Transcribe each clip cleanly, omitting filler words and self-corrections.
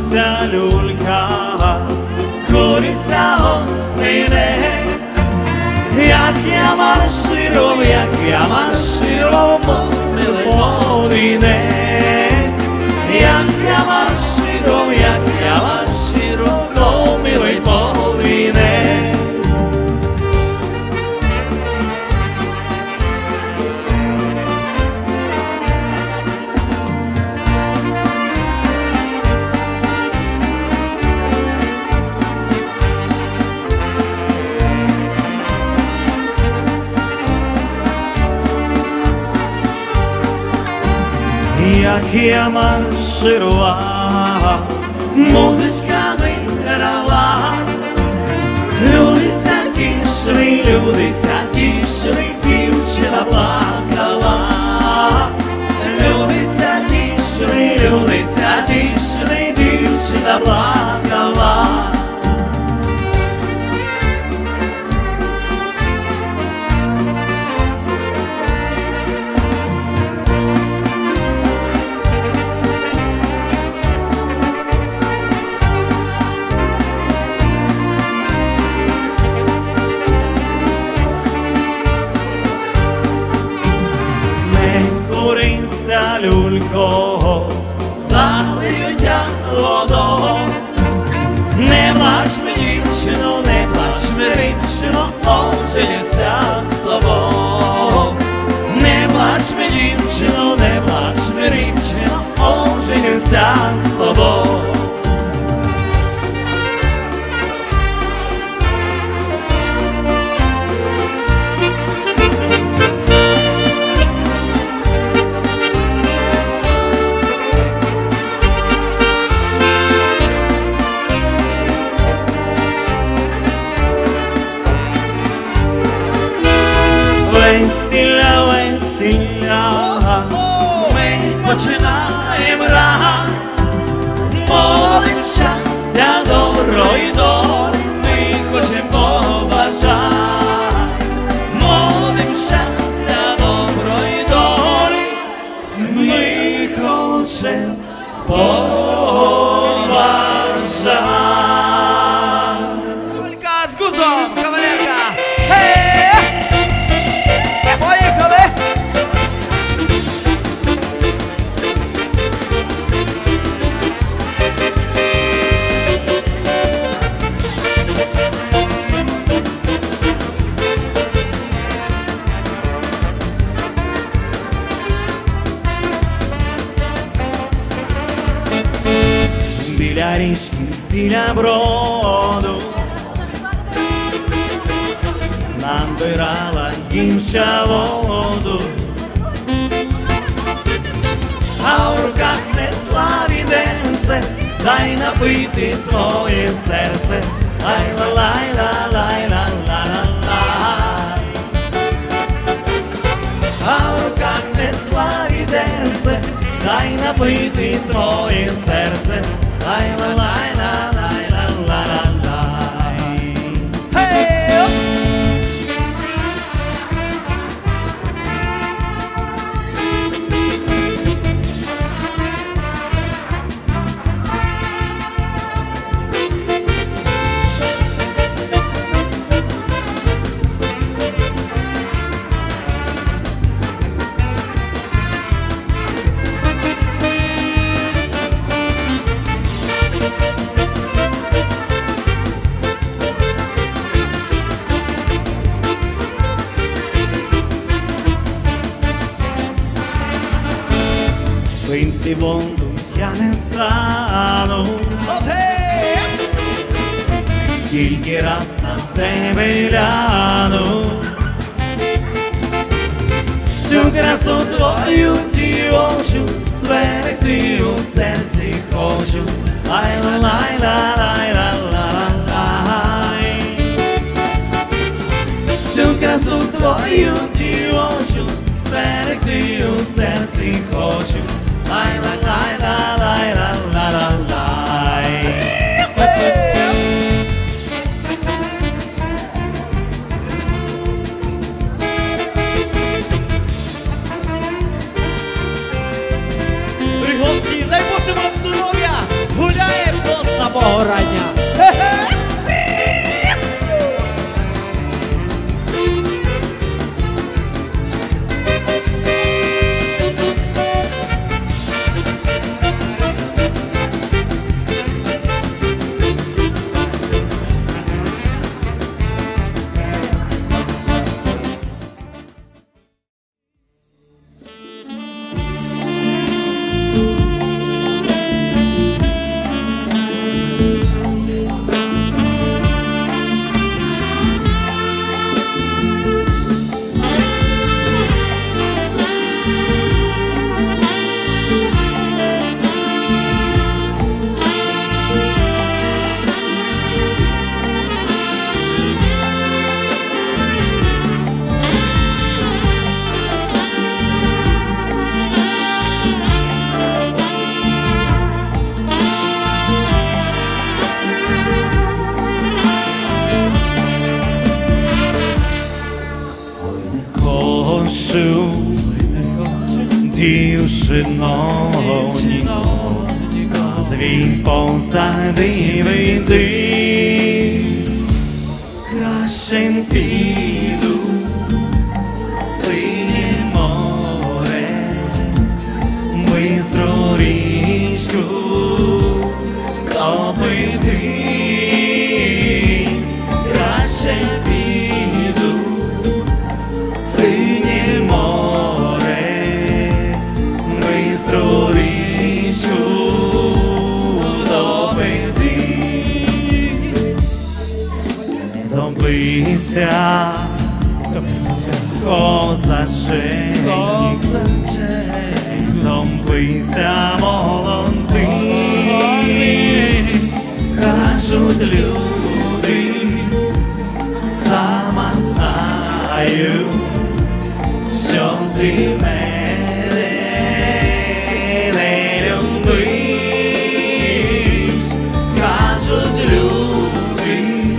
Корися, люлька, корися гостинець, як я марширував, милий подвійнець, як я марширував, милий подвійнець. Як я марширував, музичка грала, люди ся тішили, дівчина плакала. Люди ся тішили, дівчина плакала. Люлько, залиють я водою. Не плач ми, дівчино, не плач ми, рибчино, оженюся з тобою. Не плач ми, дівчино, не плач ми, рибчино, оженюся з тобою. Весілля, весілля, ми починаємо рано, молодим щастя, доброї долі, ми хочемо побажати. Молодим щастя, доброї долі, ми хочемо побажати. Юлька з гузом, кавалерка! Біля річки, біля броду набирала дівча воду, а в руках несла відерце, дай напити своє серце. Лай-ла-лай-ла-лай-ла-лай-ла-лай. А в руках несла відерце, дай напити своє серце. Лай-ла-лай-ла-лай-ла-лай. Hey! Пити воду я не стану, тільки раз на тебе гляну. Всю красу твою дівочу зберегти у серці хочу. Ай-ла-лай-ла-лай-ла-лай. Всю красу твою дівочу зберегти у серці хочу. Лай-ла-лай-ла-лай-ла-лай. Хлопці, дай Боже вам здоров'я! Гуляємо! дівчинонько, твій посадивий див, краще піду синє море, бистру річку топитись, краще піду синє море, бистру річку топитись. Топися, козаченько, топися, молодий, кажуть люди, сама знаю, що ти мене не любиш, кажуть люди,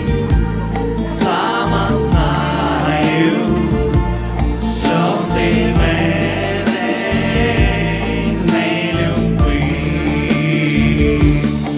сама знаю, що ти мене не любиш.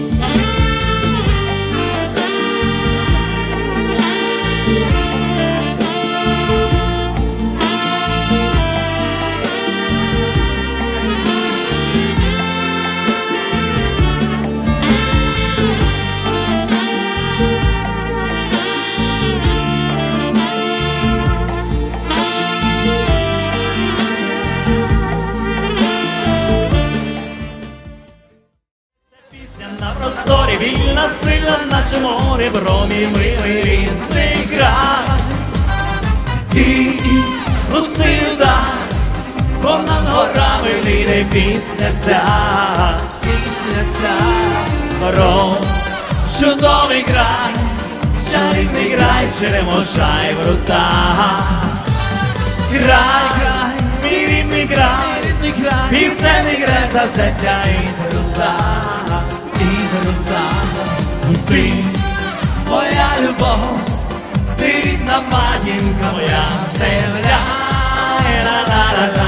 На просторі вільна сила, наше море, бромі, милий рідний край. І Русида, понад горами лине пісня ця, про чудовий край, чарівний край, черемоша й врута. Край, мій рідний край, пісенний край, завзяття і труда. Ти моя любов, ти рідна матінка, моя земля. Ла-ла-ла-ла.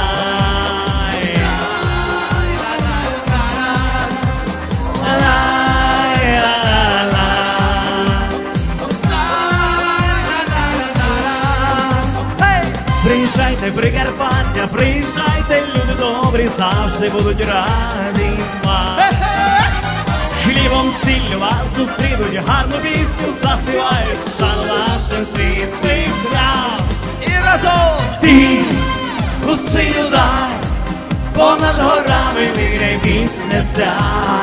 Приїжджайте, Прикарпаття, приїжджайте, люди добрі, завжди будуть раді вам. Хлібом, сіллю вас зустрінуть, гарну пісню заспівають, шану нашим світлим крам. І разом! Ти, Русида, понад горами лине пісня ця,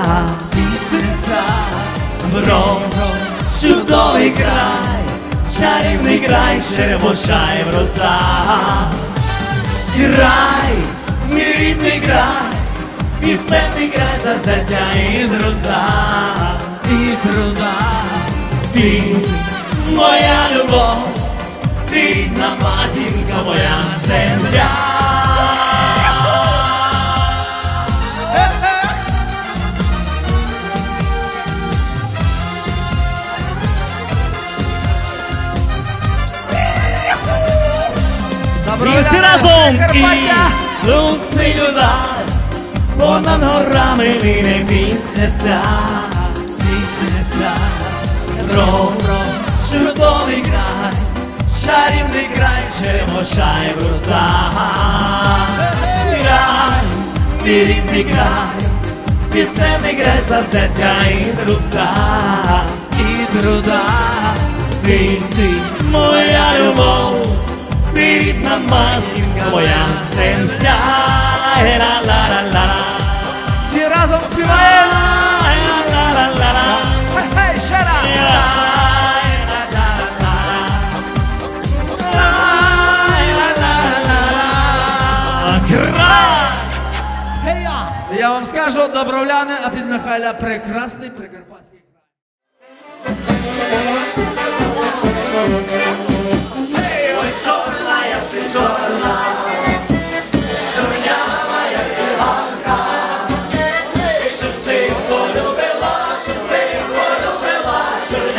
про чудовий край, чарівний край, черемоша й врута. Край, мій рідний край, пісенний край, завзяття і труда. Ти моя любов, ти рідна матінка, моя земля. І всі разом! І Русида, понад горами лине пісня ця, про чудовий край, чарівний край, черемоша й врута. Край, мій рідний край, пісенний край, завзяття і труда. Ти, моя любов, ти рідна матінка, моя земля. Ла-ла-ла-ла. Всі разом співаємо! Хей, ще раз! Я вам скажу, добровляне, а під Михайля прекрасний прикарпатський край. Ой, чорна, я си чорна, чорнява, я циганка, щоб ти полюбила,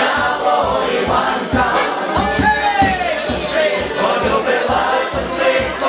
чорнявого Іванка. Щоб ти полюбила,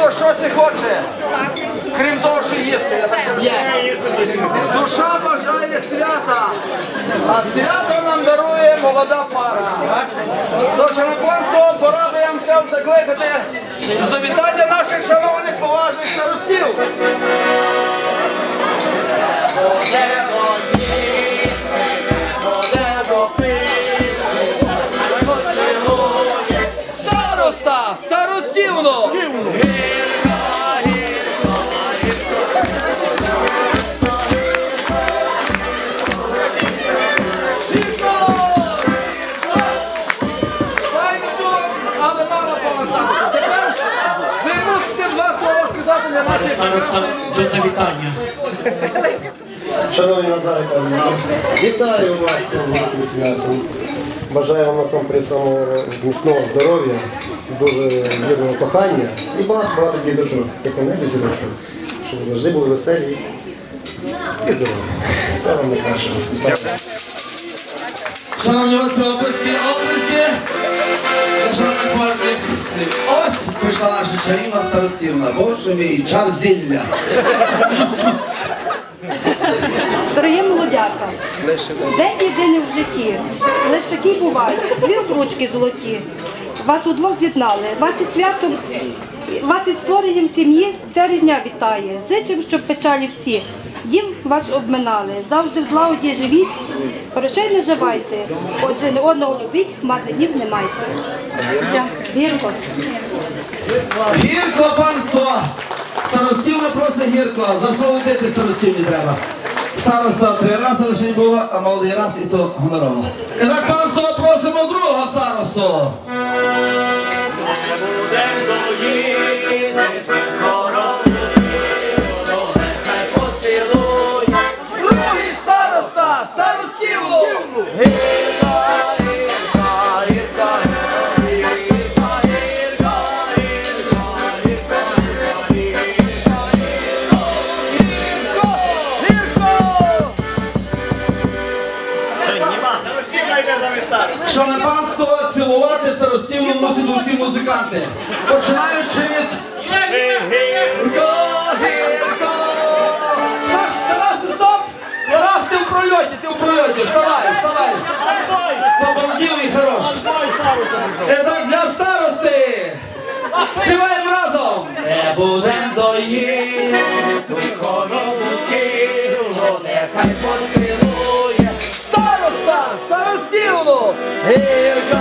хто щось хоче, крім того, що їсти. Душа бажає свята, а свято нам дарує молода пара. Тож, шановенство, порадуємося закликати до завітання наших шановних поважних старостів. Староста, старостівно! Але мало повертатися. Тепер ви мусите два слова сказати для наших... До завітання. Шановні Назари Карлівни, вітаю вас з святом. Бажаю вам насамперед самого міцного здоров'я, дуже вірного кохання і багато діточок, як на небі зірочок, щоб ви завжди були веселі і здорові. Все вам найкраще. Шановні гості, оплески. Шановні партії, ось прийшла наша чарівна старостівна. Боже мій, чар зілля. Дорогі молодята, день єдиний в житті, лиш такі бувають, дві обручки золоті, вас удвох з'єднали, вас із створенням сім'ї ця рідня вітає, зичим, щоб печалі всі, дім вас обминали, завжди в злагоді живіть, грошей не живайте, один одного любіть, марних днів не майте. Гірко. Гірко, панство! Старостівна просить гірко, засолодити старостівні треба. Староста 3 рази лише було, а молодий раз і то гонорово. І так, панство, просимо другого старосту. Другий староста, старостівну! Шановне панство, цілувати старостівну мусять усі музиканти. Починаючи від... Гірко! Саш, Тарас, стоп! Тарас, ти в прольоті, вставай! Побалдів і хорош. І так, для старости! Співаємо разом! Не будем доїти, корову кинуло, нехай поцілує. Староста, старостівну! Гірко!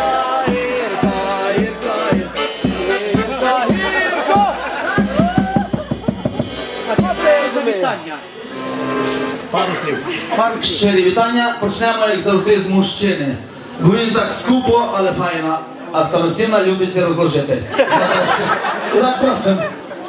Щирі вітання. Почнемо, як завжди, з мужчини. Бо він так скупо, але файно. А старостівна любиться розложити. І так просимо.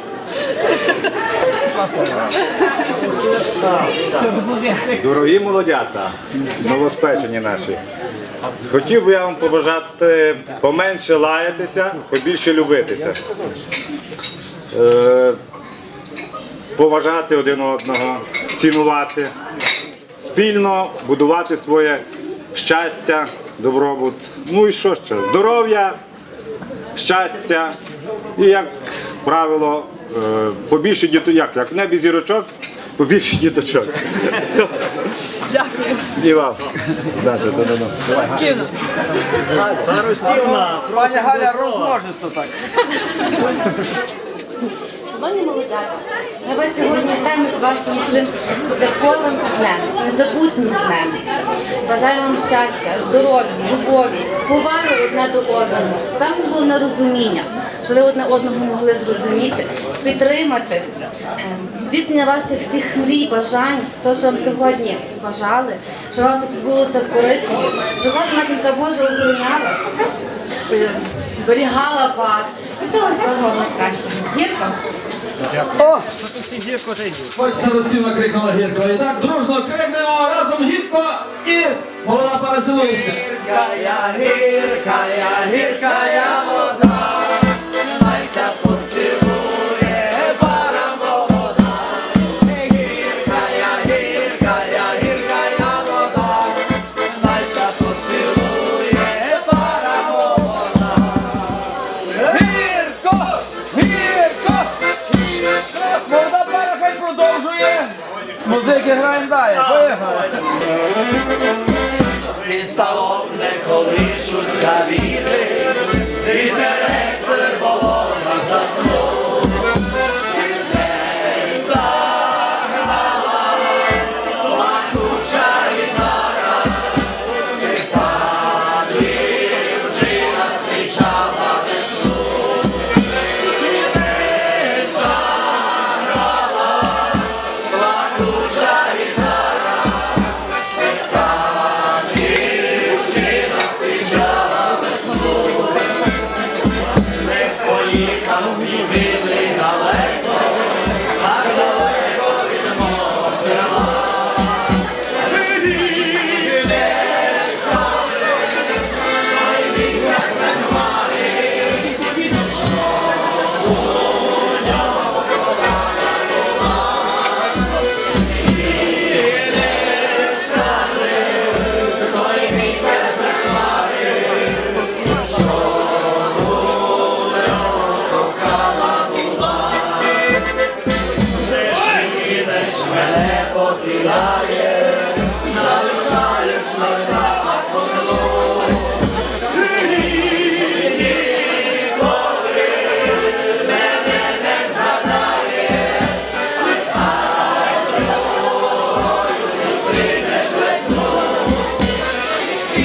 Дорогі молодята, новоспечені наші, хотів би я вам побажати поменше лаятися, побільше любитися, поважати один одного, цінувати, спільно будувати своє щастя, добробут, ну і що ще, здоров'я, щастя і, як правило, побільше діточок, як в небі зірочок, побільше діточок. Дякую. І вам. Старостівна. Пані Галя, розмножиться так. Шановні молодята, ми вас сьогодні вітаємо з вашим цим святковим днем, незабутнім днем. Бажаю вам щастя, здоров'я, любові, поваги одне до одного. Саме головне розуміння, що ви одне одного могли зрозуміти, підтримати, здійснення ваших всіх мрій, бажань, то, що вам сьогодні бажали, що вам хтось відбулося з корицею, що вас Матінка Божа охороняла, зберігала вас. Всього найкращого. Гірко? Ось старостівна крикнула гірко. І так дружно крикнемо разом гірко і молода пара цілується. Гіркая вода, майся поцілує, пара молода. Гіркая вода, майся поцілує, пара молода. Гірко! Музики граємо далі, поїхали. Під столом не колишуться вітри, вітерець серед болота заснув. Не заграла плакуча гітара, та дівчина зустрічала весну. Не заграла плакуча гітара, дівчина зустрічала весну. Не поїхав мій вільний далеко, так далеко від мого села. Не скажи, ай місяць не хмари, що у нього кохана була. І не скажи, ой місяць не хмари, що у нього кохана була. Їдеш, мене покидаєш, залишаєш на одну. Ніколи мене не згадаєш, а другою зустрінеш весну. І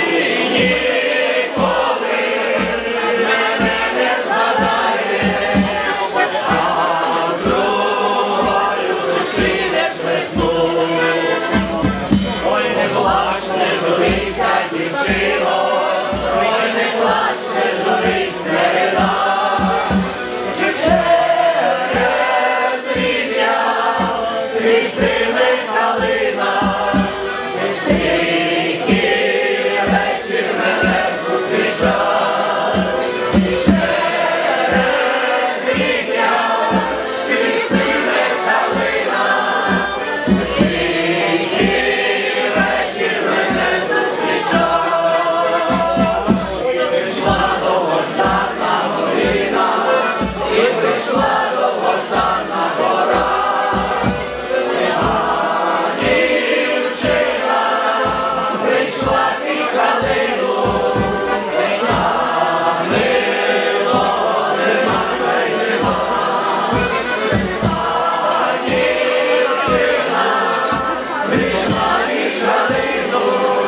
ніколи мене не згадаєш, а другою зустрінеш весну. Ой, не плач, не журися, дівчино, ой, не плач, не журись, не ридай. Через рівня крізьми калина, тільки вечір мене зустрічай. Через рівня крізьми калина, тільки вечір мене зустрічай. І прийшла довгождана година, і прийшла довгождана пора. А дівчина прийшла під калину, а мило нема та й нема. А дівчина прийшла під калину,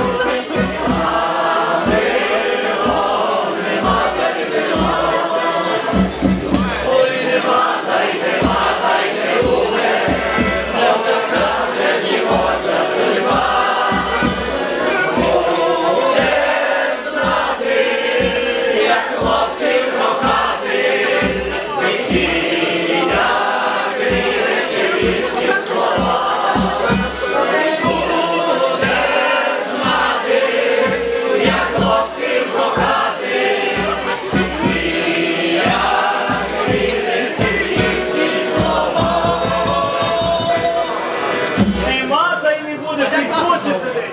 а мило нема та й нема. Ой, нема та й нема, та й не буде, бо така вже дівоча судьба. Будеш знати, як хлопців кохати, і як вірити їхні слова. Будеш знати, як хлопців кохати, і як вірити їхні слова. Нема та й не буде, ти хочеш сидить.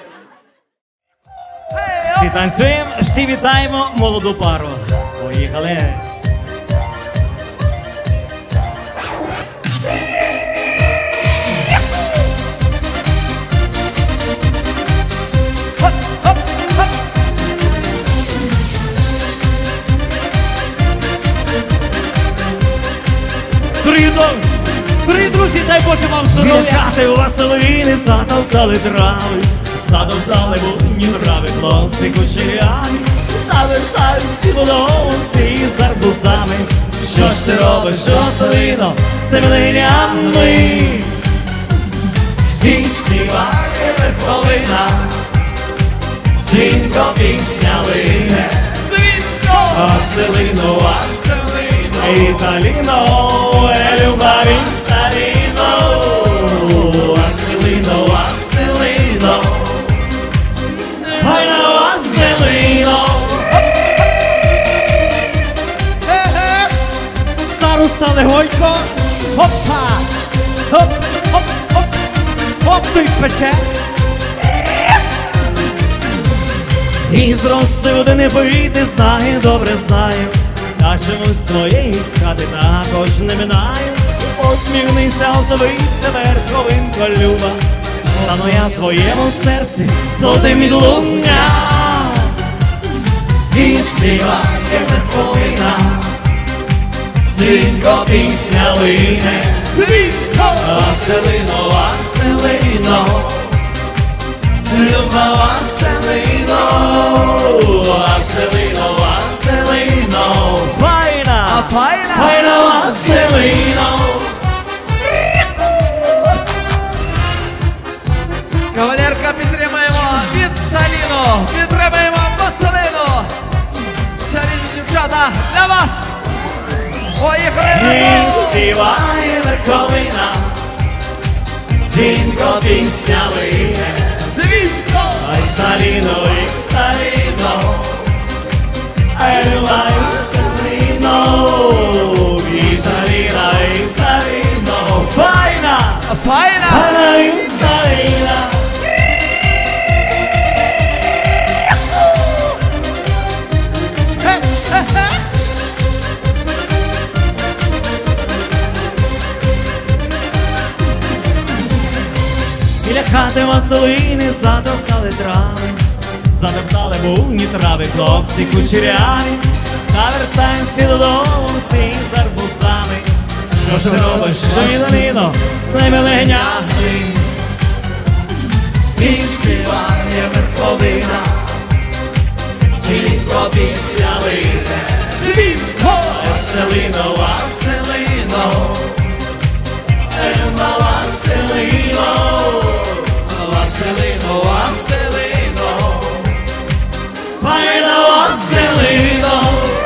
Всі танцюємо, всі вітаємо молоду пару. Поїхали. Дорогі друзі, дай Боже вам здоров'я! Хати у Василини затовкали трави, затовкали будні трави, хлопці кучеряві, завертають всі додому, всі з арбузами. Що ж ти робиш, Василино, з тими линями? І співає верховина, дзвінко пісня лине. Василино, Василино, Італіно, люба Вінсаліно. Василино, Василино, файна Василино. Староста легонько, хопа, хоп, хоп, хоп, хоп, той пече. І зрости води не вийти, знаю, добре знаю. Та чомусь твоєї хати також не минаю. Посміхнися, озовися, верховинко люба, стану я в твоєму серці золотим відлуння. І співає верховина, дзвінко пісня лине. Василино, Василино, люба Василино, Василино, Василино, файна, файна Василино. Кавалерка, підтримаємо Віталіну, підтримаємо Василину. Шановні дівчата, для вас! Поїхали! І співає верховина, дзвінко пісня лине. Ай, Саліно, ай, Саліно, ай, люба Василино, і Саліна, і Саліно, файна, Файна! файна Віталіна. Біля хати Василини затовкали трави, затоптали буйні трави хлопці кучеряві. Та вертаємося додому всі з арбузами. Що ж ти робиш, Василино, з ними легнями? І співає верховина, дзвінко пісня лине. Василино, Василино, люба Василино, Василино, Василино, файна Василино.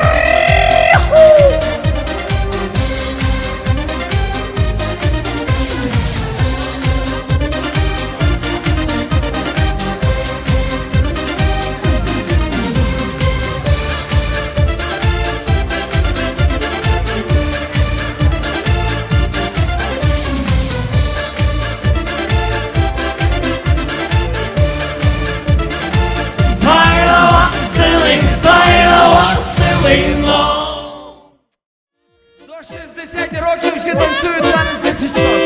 До 60 років всі танцюють танець качачок.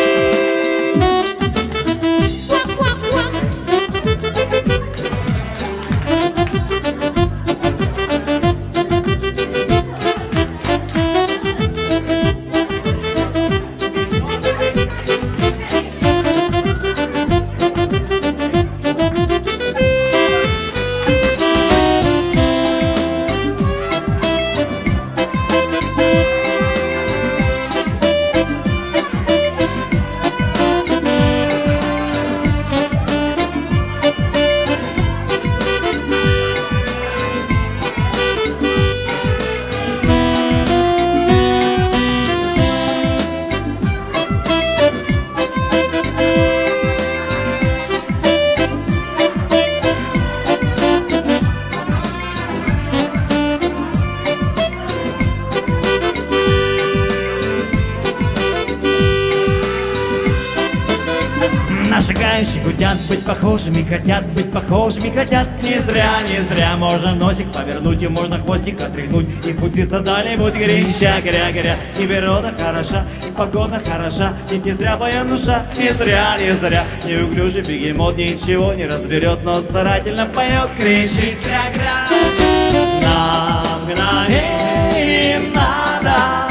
Шагающие хотят быть похожими, хотят быть похожими, хотят не зря, не зря. Можно носик повернуть и можно хвостик отряхнуть, и пути задали будут горяча, горя. И природа хороша, и погода хороша, и не зря моя душа, не зря, не зря. Неуклюжий бегемот ничего не разберет, но старательно поет, кричит, кря-кря. Нам мгновение надо,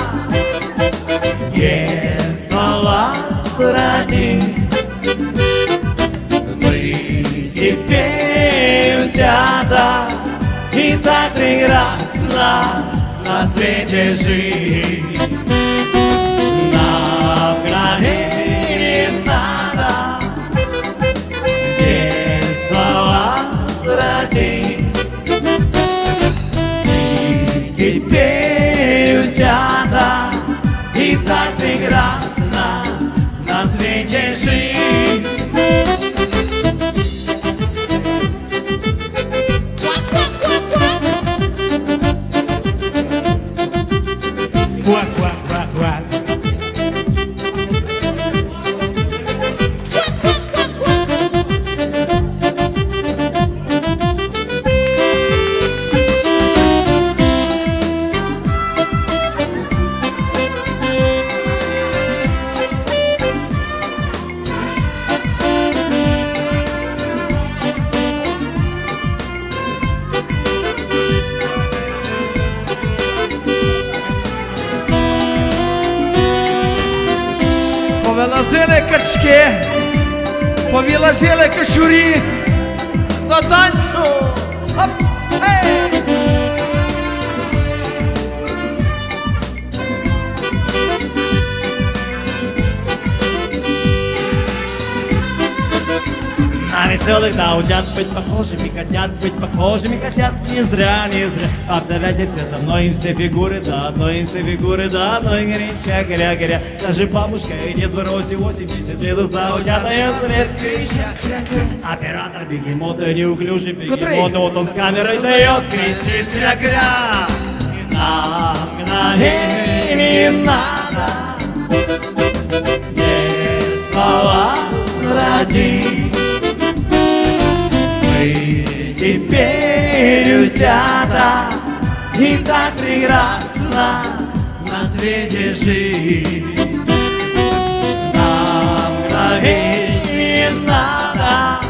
есть слова ради. Теперь утята, и так прекрасно на свете жить. На мгновение надо, без слова сразить. И теперь утята, и так прекрасно на свете жить. повозили качки, повілазили качурі до танцю. Оп, ей! На веселых даудят быть похожими, хотят быть похожими, хотят не зря, не зря. Повторяйте все за мной, все фигуры до одной, все фигуры до одной. Горяча, горя, горя. Даже бабушка и дед в росе 80 лет заудят, а я сред крича. Оператор бегемота неуклюжий бегемота, вот он с камерой дает, кричит, кря-кря. Не надо, без слова ради. Мы теперь утята, и так прекрасно на свете жить. Нам мгновенье надо,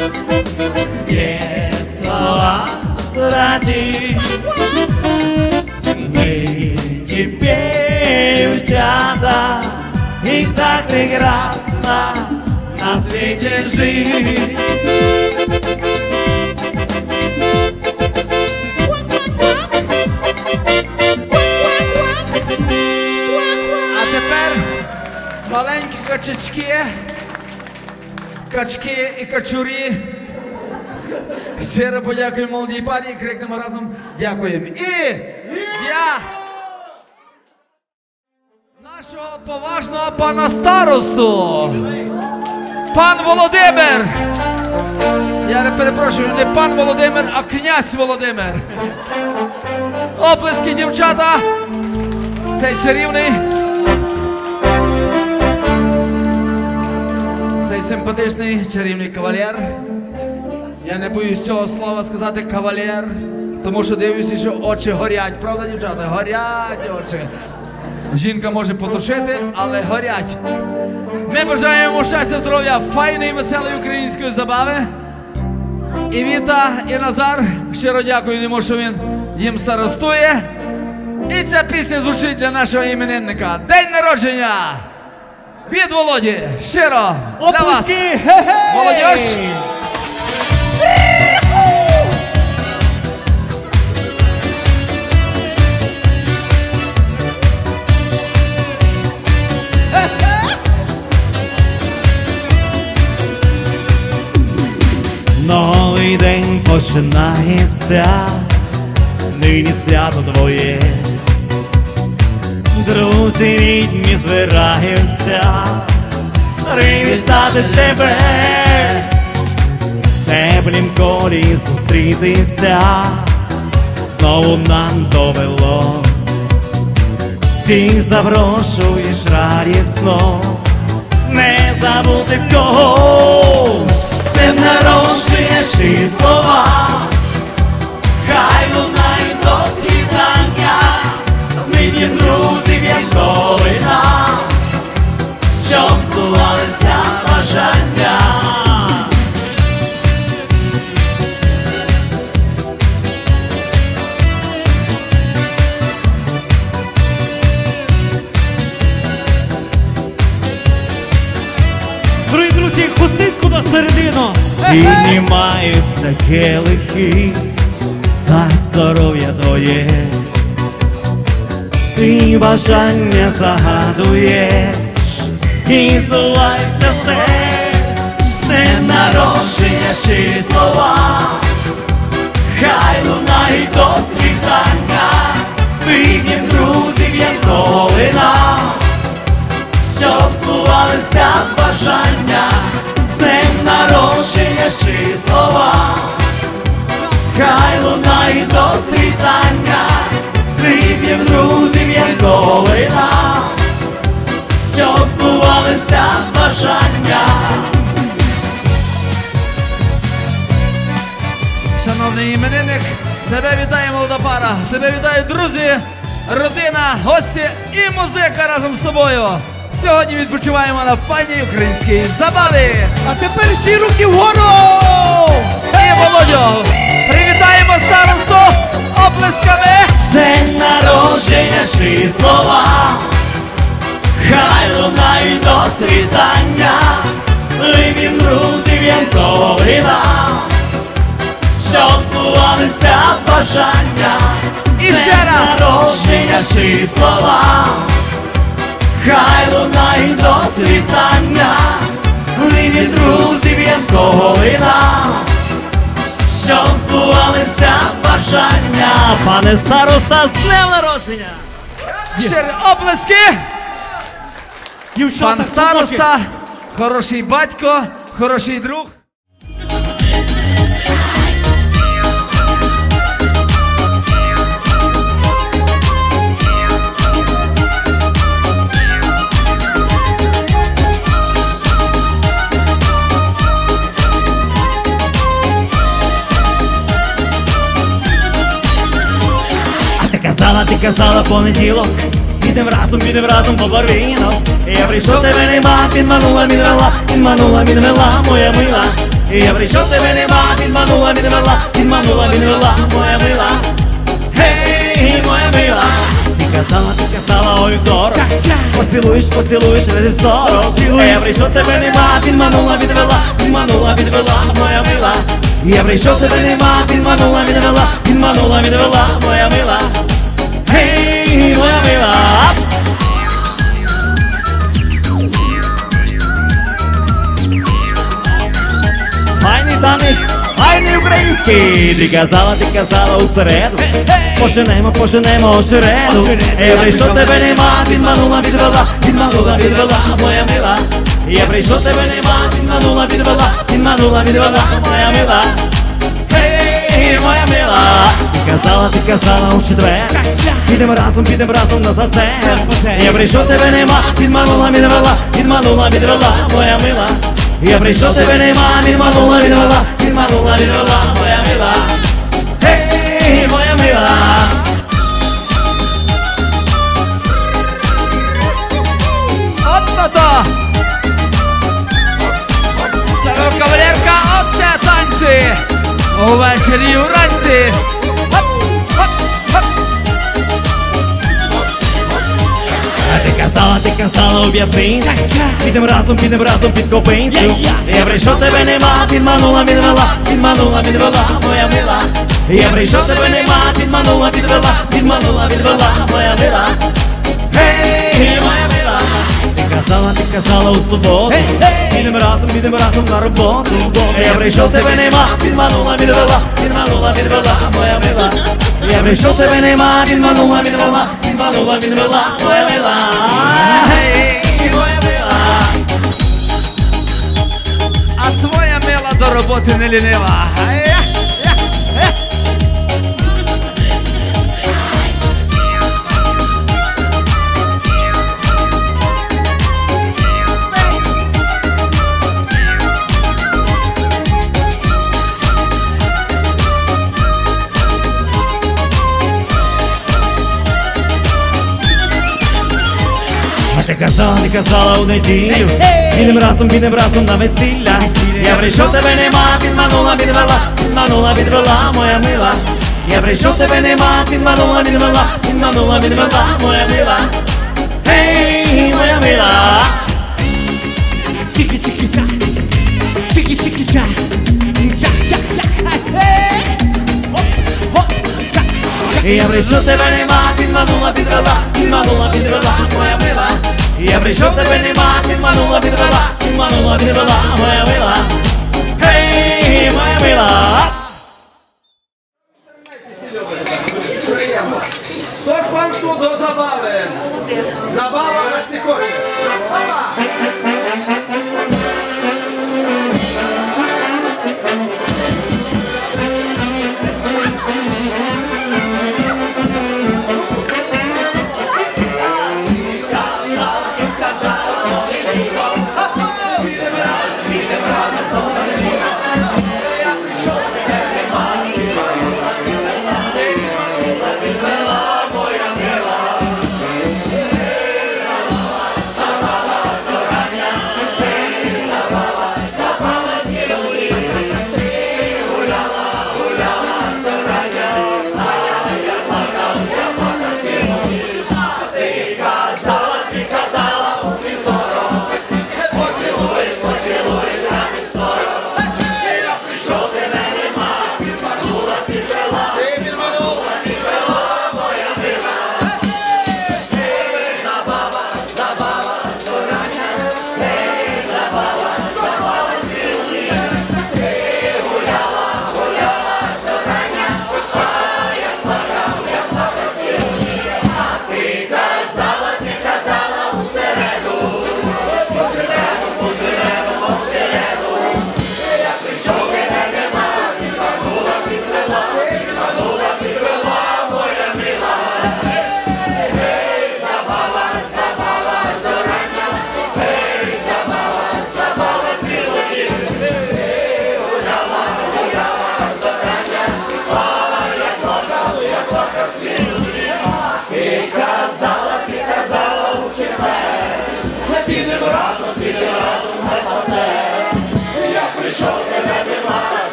без слова ради. Мы теперь утята, и так прекрасно на свете жить. А тепер маленькі качки і качурі. Щиро подякуємо молодій парі і крикнемо разом дякуємо. І я нашого поважного пана старосту, пан Володимир. Я не перепрошую, не пан Володимир, а князь Володимир. Оплески, дівчата. Цей симпатичний чарівний кавалер. Я не боюсь цього слова сказати кавалер, тому що дивлюся, що очі горять. Правда, дівчата? Горять очі. Жінка може потушити, але горять. Ми бажаємо щастя, здоров'я, файної, веселої української забави. І Віта, і Назар, щиро дякуємо, що він їм старостує. І ця пісня звучить для нашого іменинника. День народження від Володі. Щиро для вас. Молодіж. Новий день починається, нині свято твоє. Друзі рідні збираються привітати тебе, в теплім колі зустрітися знову нам довелось. Всіх запрошуєш радісно, не забути когось. З днем народження чи слова, хай лунають до світання, нині друзів, як долина, щоб збувалися бажання. Дорогі друзі, хустинку на середину. Піднімаються келихи за здоров'я твоє. Ти бажання загадуєш і збувається все. Не народження чи слова, хай лунають до світання, вип'єм друзів, як новина, щоб збувалися бажання. З днем народження чи слова, хай лунають до світання, вип'єм друзів, як новина, щоб збувалися бажання. Шановний іменинник, тебе вітає молода пара, тебе вітають друзі, родина, гості і музика разом з тобою. Сьогодні відпочиваємо на файній українській забаві. А тепер всі руки вгору! І Володю, привітаємо старосту оплесками. День народження чи слова, хай лунає лунають до світання, Либідь друзів Янковина, щоб збувалися бажання, І ще раз! народження чи слова. Хай лунають до світання, Либідь друзів Янковина, щоб збувалися бажання. Пане староста, з днем народження! Ще оплески! Пан староста, хороший батько, хороший друг. Ти казала понеділок, підем разом по барвінок. Я прийшов, тебе нема, підманула, відвела, моя мила. Я прийшов, тебе нема, підманула, відвела, моя мила. Гей, моя мила. Ти казала, ой, второк, поцілуєш, ледь в сорок. Я прийшов, тебе нема, підманула, відвела, моя мила. Я прийшов, тебе нема, підманула, відвела, моя мила. Гей, моя мила! Файний танець, файний український. Ти казала у середу, поженемо очереду. Я прийшов, тебе нема, підманула, відвела, моя мила. Я прийшов, тебе нема, підманула, відвела, моя мила. Гей, моя мила! Ти казала у четвер, підем разом на сцену. Я прийшов, тебе нема, підманула, відвела, моя мила. Я прийшов, тебе нема, підманула, відвела, моя мила. Гей, моя мила! От-то-то! Шановна кавалерка, оце танці! Увечері і уранці! Ти казала у п'ятницю, підем разом під Копинцю. Я прийшов, тебе нема, підманула, відвела, моя мила. Я прийшов, тебе нема, підманула, відвела, моя мила. Гей, моя мила! Ти казала у суботу, підем разом на роботу. Я прийшов, тебе нема, підманула, відвела, моя мила. Я прийшов, тебе нема, підманула, відвела, моя мила. Гей, моя мила! А твоя мила до роботи не лінива. Ти казала у неділю, підем разом на весілля. Я прийшов, тебе нема, підманула, відвела, моя мила. Я прийшов, тебе нема, підманула, відвела, моя мила. Гей, моя мила! Я прийшов, тебе нема, підманула, відвела, моя мила. Я прийшов, тебе нема, підманула, відвела, моя мила. Гей, моя мила! Тож панство до забави. Забава на всі хоче.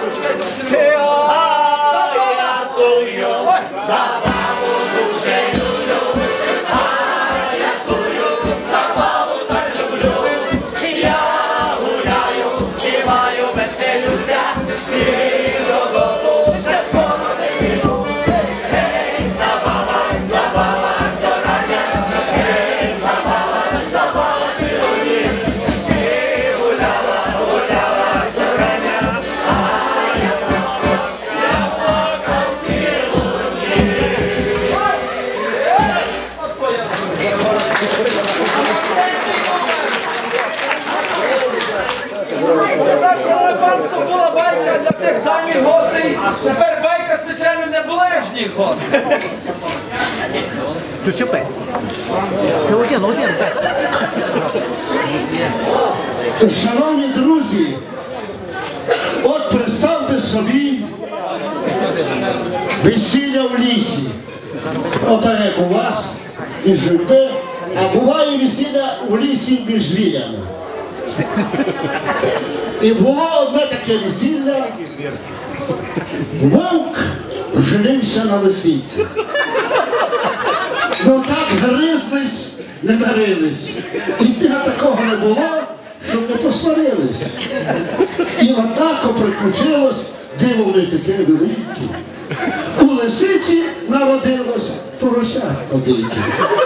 Була байка для тих жальних гостей, тепер байка спеціально для ближніх гостей. Шановні друзі, от представте собі весілля в лісі. Отак як у вас, і жильбе, а буває весілля в лісі між звірями. І було одне таке весілля. Вовк женився на лисиці. Ну так гризлись, не мирились. І дня такого не було, щоб не посварились. І однако приключилось, диво в них таке велике. У лисиці народилось поросятко дике.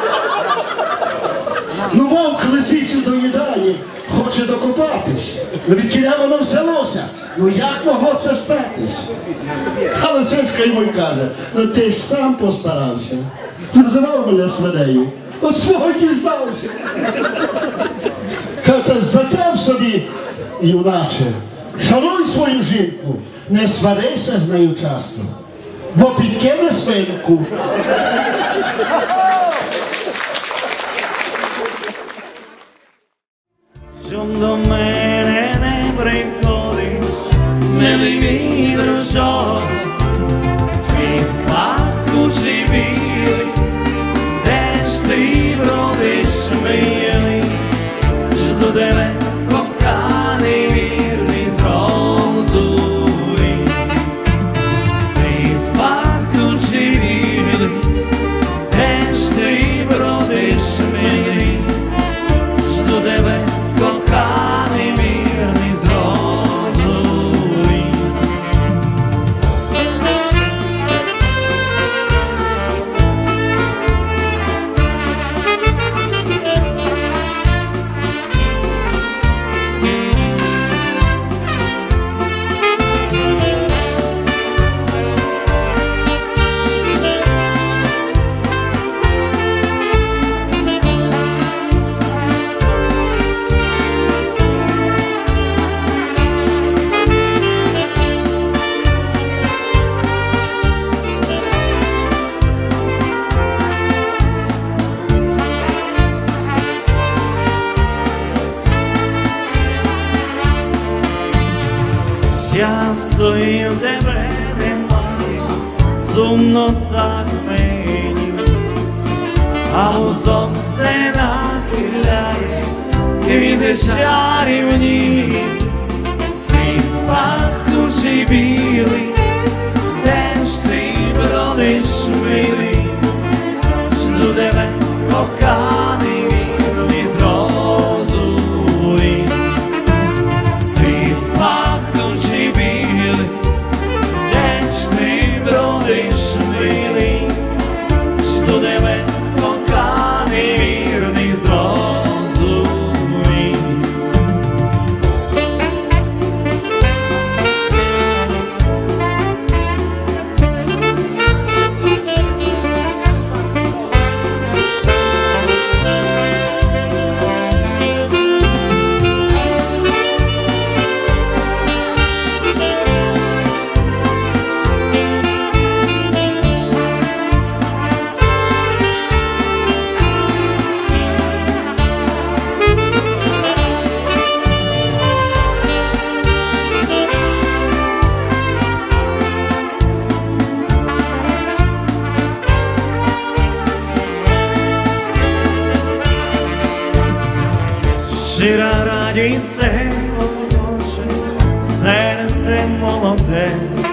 Ну вовк лисицю доїдає, хоче докопатись. Ну відкіля воно взялося. Ну як могло це статись? А лисичка йому й каже, ну ти ж сам постарався. Називав мене свинею. От свого дізнався. Каже, затяв собі, юначе, шануй свою жінку, не сварися з нею часто, бо підкине свинку. Чом до мене не приходить, милий мій дружок, світ пахучий білий, де ж ти бродиш, милий, жду тебе, коханий, вірний, зрозумій. Світ пахучий білий, де ж ти бродиш, милий, жду тебе, коханий, вірний, зрозумій. Я стою, тебе немає, сумно так мені, а музок все нахиляє, квіти чарівні, світ пахучий білий, де ж ти бродиш, милий, жду тебе, коханий, вірний, зрозумій. Світ пахучий білий, де ж ти бродиш, милий, жду тебе, коханий, вірний, зрозумій. буде,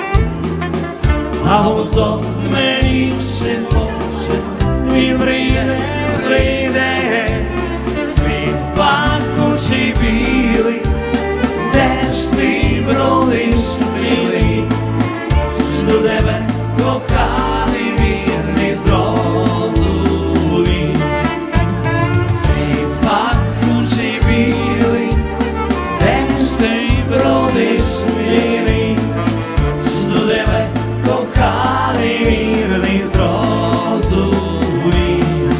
а возок мені ще Боже, він прийде, світ пахучий білий, де ж ти бродиш милий, жду тебе, коханий вірний зрозумій. Світ пахучий білий, де ж ти бродиш милий, жду тебе, коханий вірний зрозумій.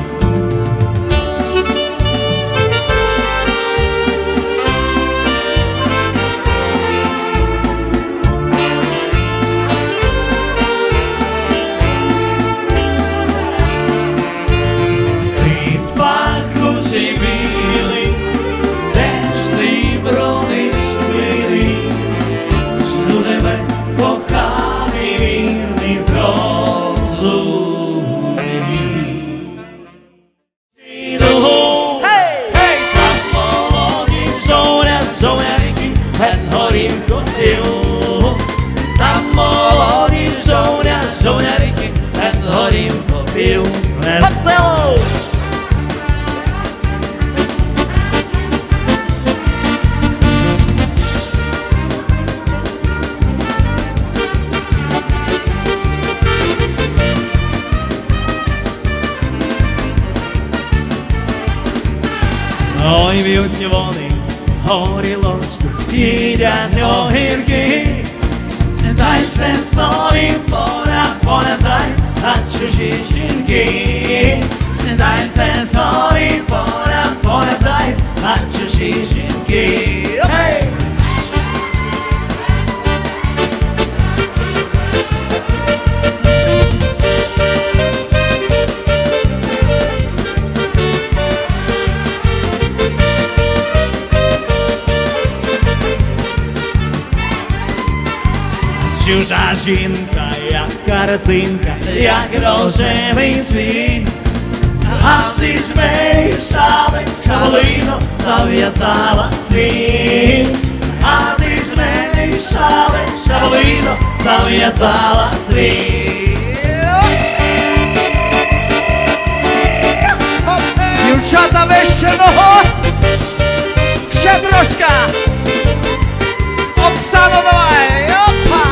Світ пахучий білий, де ж ти бродиш милий, жду тебе, коханий вірний зрозумій. Там молоді жовнярики під горівку п'ють. Там молоді жовнярики під горівку п'ють. Весело! Ой, б'ють вони горілочку, їдять огірки. Дай сенсові поля дай, а чужі жінки. Дай сенсові поля дай, а чужі жінки. Hey! Чужа жінка, як картинка, як рожевий світ. А ти ж мені шаблину зав'язала світ. А ти ж мені шаблину зав'язала світ. Дівчата вище ногу! Ще трошка! Оксано, давай! Опа!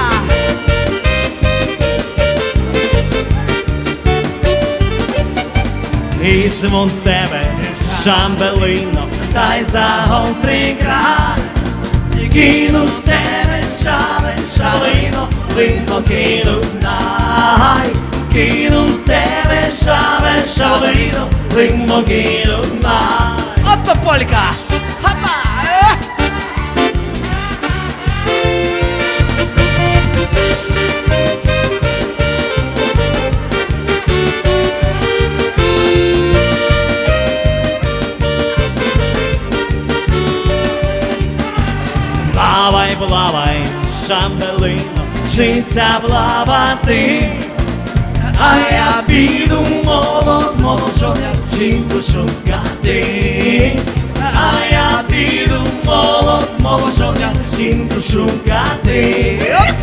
Візьму тебе, шамбелино, та й загострий край. Кину тебе, шалино, линко кину най. Кину тебе, шалино, линко кину най. Ото полька! Хапа! Плавай, плавай, шамбелино, вчися плавати. А я піду молоду жінку шукати. А я піду молоду жінку шукати.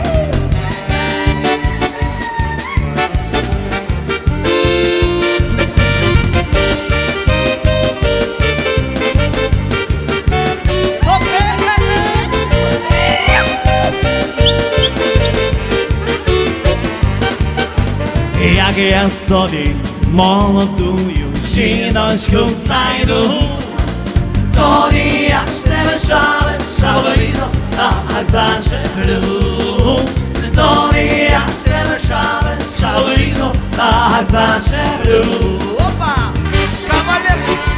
Як я собі молодую жіночку знайду, тоді я ж тебе шалино так зачеплю. Тоді я ж тебе шалино так зачеплю. Опа! Кавалер!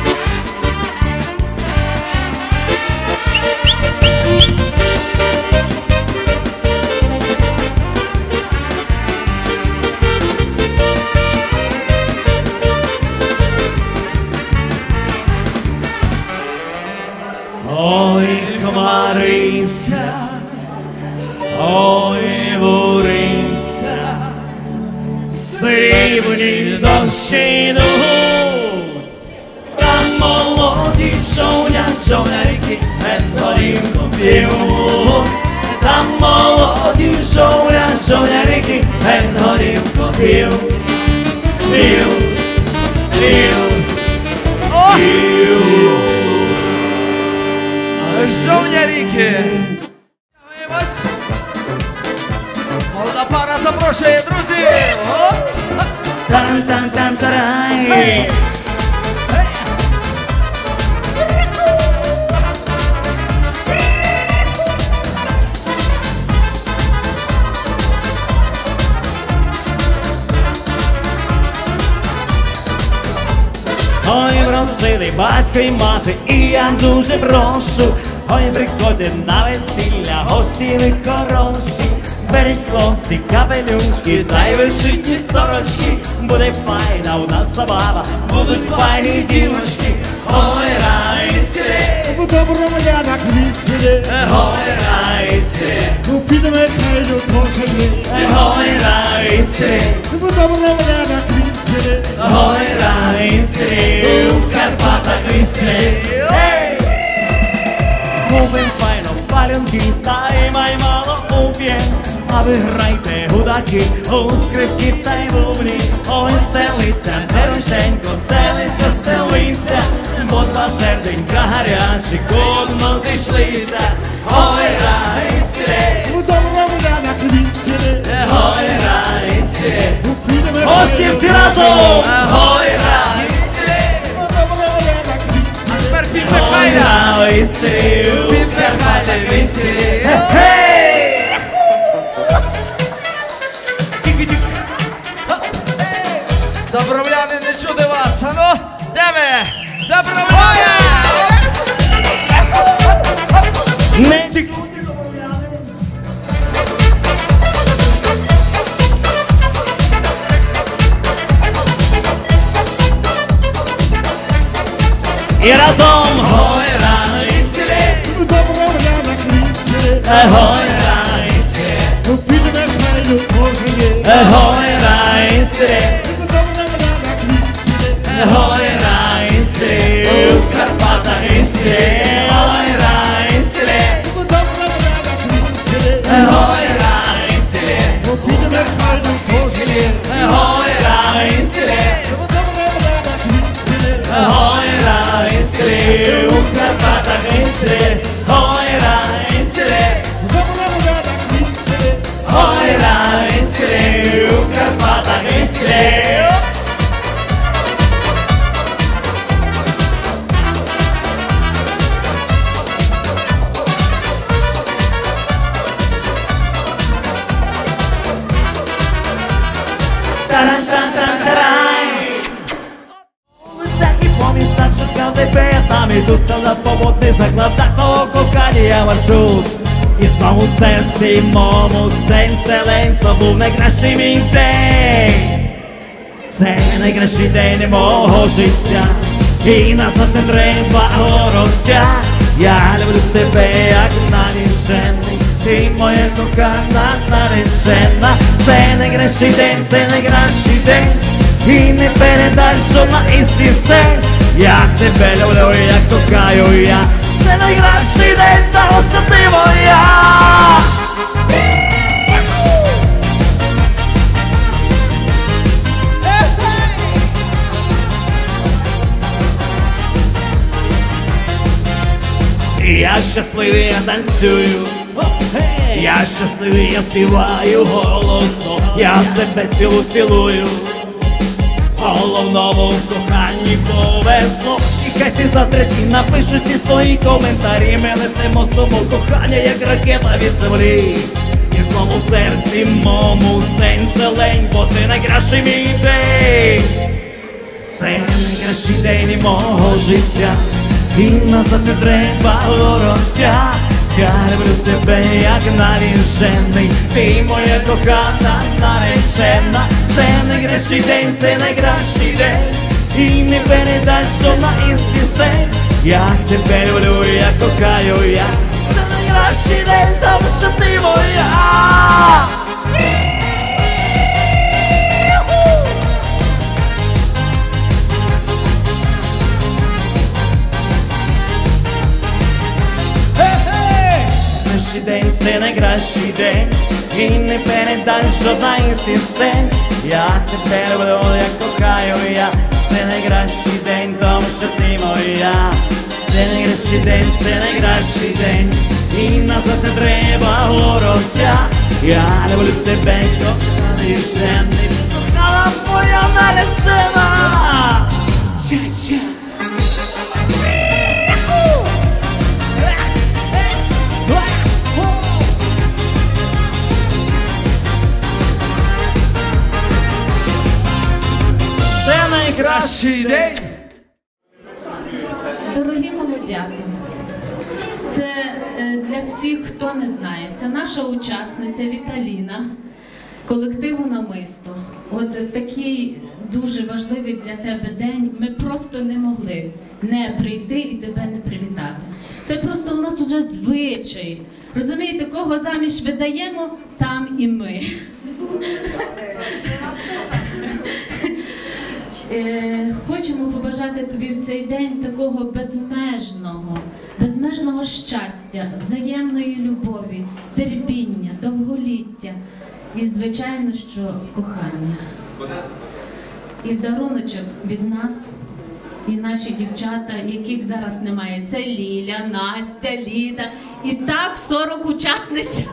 Ой, комариця, ой, буриця, срібні дощі йдуть. Там молоді жовнярики під горівку п'ють. Там молоді хотів жовня ріки, горівку пів, пів. Жовня ріки. Молода пара запрошує, друзі. Тан-тан-тан-тарай. Ой, просили батько і мати, і я дуже прошу. Ой, приходьте на весілля, гості ви хороші. Беріть хлопці капелюхи, та й вишиті сорочки. Буде файна у нас забава, будуть файні дівочки. Ой, райсі, У доброму рядах вісілі, ой, райсі, у підмихайлю творчені. ой, райсі, У доброму рядах вісілі, ой, райсі, у Карпатах вісілі. Купим файно палянки, та й май мало уп'єм. А ви грайте гудаки, у скрипки та й бубні. Ой, стелися, дороженько, стелися, бо два серденька гарячі, кудно зійшлися. Ой, райсі, у доброму рядах вісілі, ой, райсі, у підмихайлю. гості всі разом, ой, райсі, У доброму рядах вісілі, Тепер ой, підмихайля. райсі, у Карпатах весілі. Гей! Добровляни, не чуди вас, ану, де ви? Добровляни! Медик! І разом гой райсілі, у доброму рядах вісілі, гой райсілі, у підмихайлю творчені. гой райсілі, У доброму рядах вісілі, гой райсілі, у Карпатах весілі. Гой райсілі, у доброму рядах вісілі, гой райсілі, у підмихайлю творчені. гой райсілі, У доброму рядах вісілі, гой райсілі, у Карпатах весілі. Гой райсілі, у доброму рядах вісілі, гой райсілі, у Карпатах весілі. Таран-таран-таран-тарай. Вулицях і по містах шукав тебе, там іду на поводний закладах свого кохання маршрут. І знову в серці моєму цей селенцо був найкращий мій день. Це найкращий день мого життя, і назад не треба гороття. Я люблю тебе, як наречений, ти моя кохана наречена. Це найкращий день, це найкращий день, і не передай, що на із пісень. Як тебе люблю, як кохаю я, це найкращий день, того що ти моя. Я щасливий, я танцюю, я щасливий, я співаю голосно, я тебе цілую. Головному в коханні повезло, і хай всі завтра ті напишуть всі свої коментарі. Ми летимо з тобою, кохання, як ракета від землі. І знову в серці мому цень зелень, бо це найкращий мій день. Це найкращий день мого життя, і назад не треба гороття. Я люблю тебе, як наречений, ти моя кохана наречена. Це найкращий день, це найкращий день, і не передай, що на із пісень. Як тебе люблю, як кохаю я, це найкращий день, тому що ти моя. Найкращий день, це найкращий день, тебе не дасть жодна із пісень. Я тебе люблю, як кохаю я. Це найкращий день, тому що ти моя. Це найкращий день, це найкращий день. І назад не треба вороття. Я люблю тебе, коханий жений. Кохала моя наречена. Ча-ча. Це найкращий день. Дорогі молодята, це для всіх, хто не знає, це наша учасниця Віталіна, колективу «Намисто». От в такий дуже важливий для тебе день ми просто не могли не прийти і тебе не привітати. Це просто у нас уже звичай. Розумієте, кого заміж видаємо, там і ми. Хочемо побажати тобі в цей день такого безмежного щастя, взаємної любові, терпіння, довголіття і, звичайно, що кохання. І в даруночок від нас, і наші дівчата, яких зараз немає, це Ліля, Настя, Ліда, і так 40 учасниць.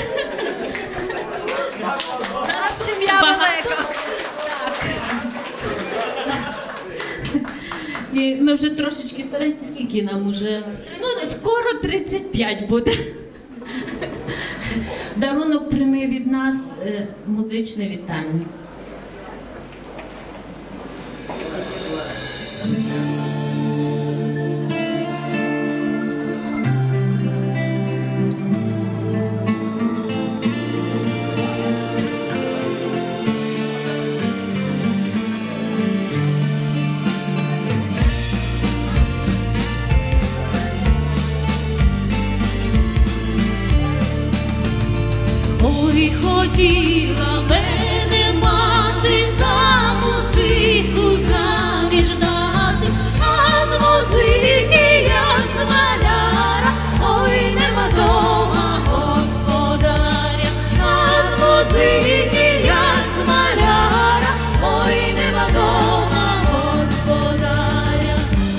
Нас сім'я велика. І ми вже трошечки старенькі, скільки нам уже? Ну, скоро 35 буде. Дарунок прийми від нас музичне вітання. Ой, хотіла мене мати за музику заміж дати, а з музики я з маляра, ой, нема дома господаря, а з музики я з маляра, ой, нема дома господаря.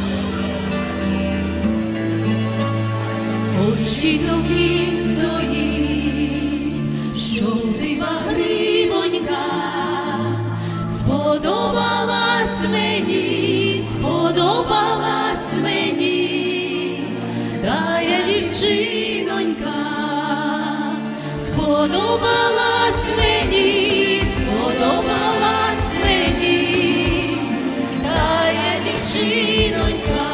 Ось чи то кінь стоїть, що сива гривонька, сподобалась мені, та я дівчинонька, сподобалась мені, та я дівчинонька.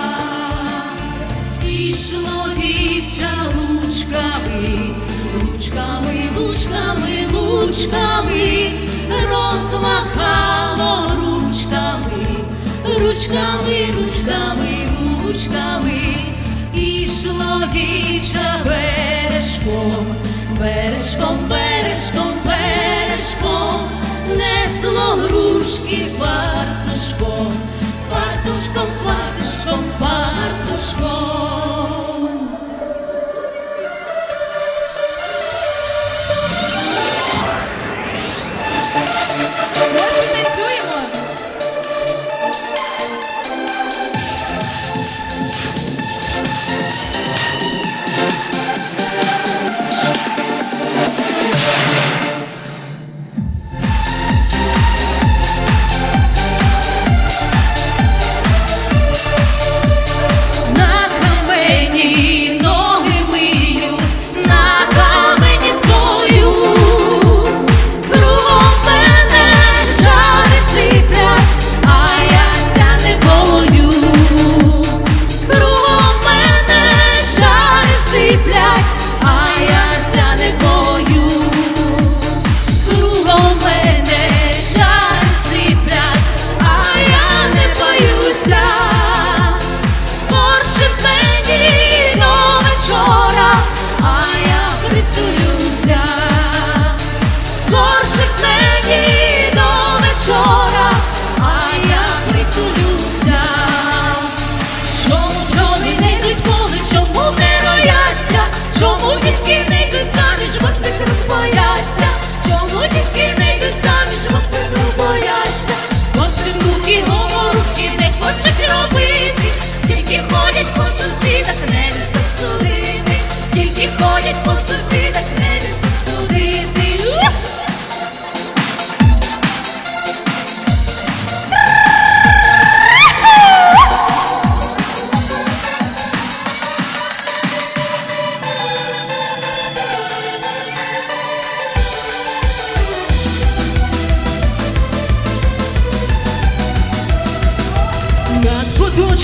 Ішло дівча лучками, лучками, розмахало ручками, ішло дівча бережком, несло грушки фартушком.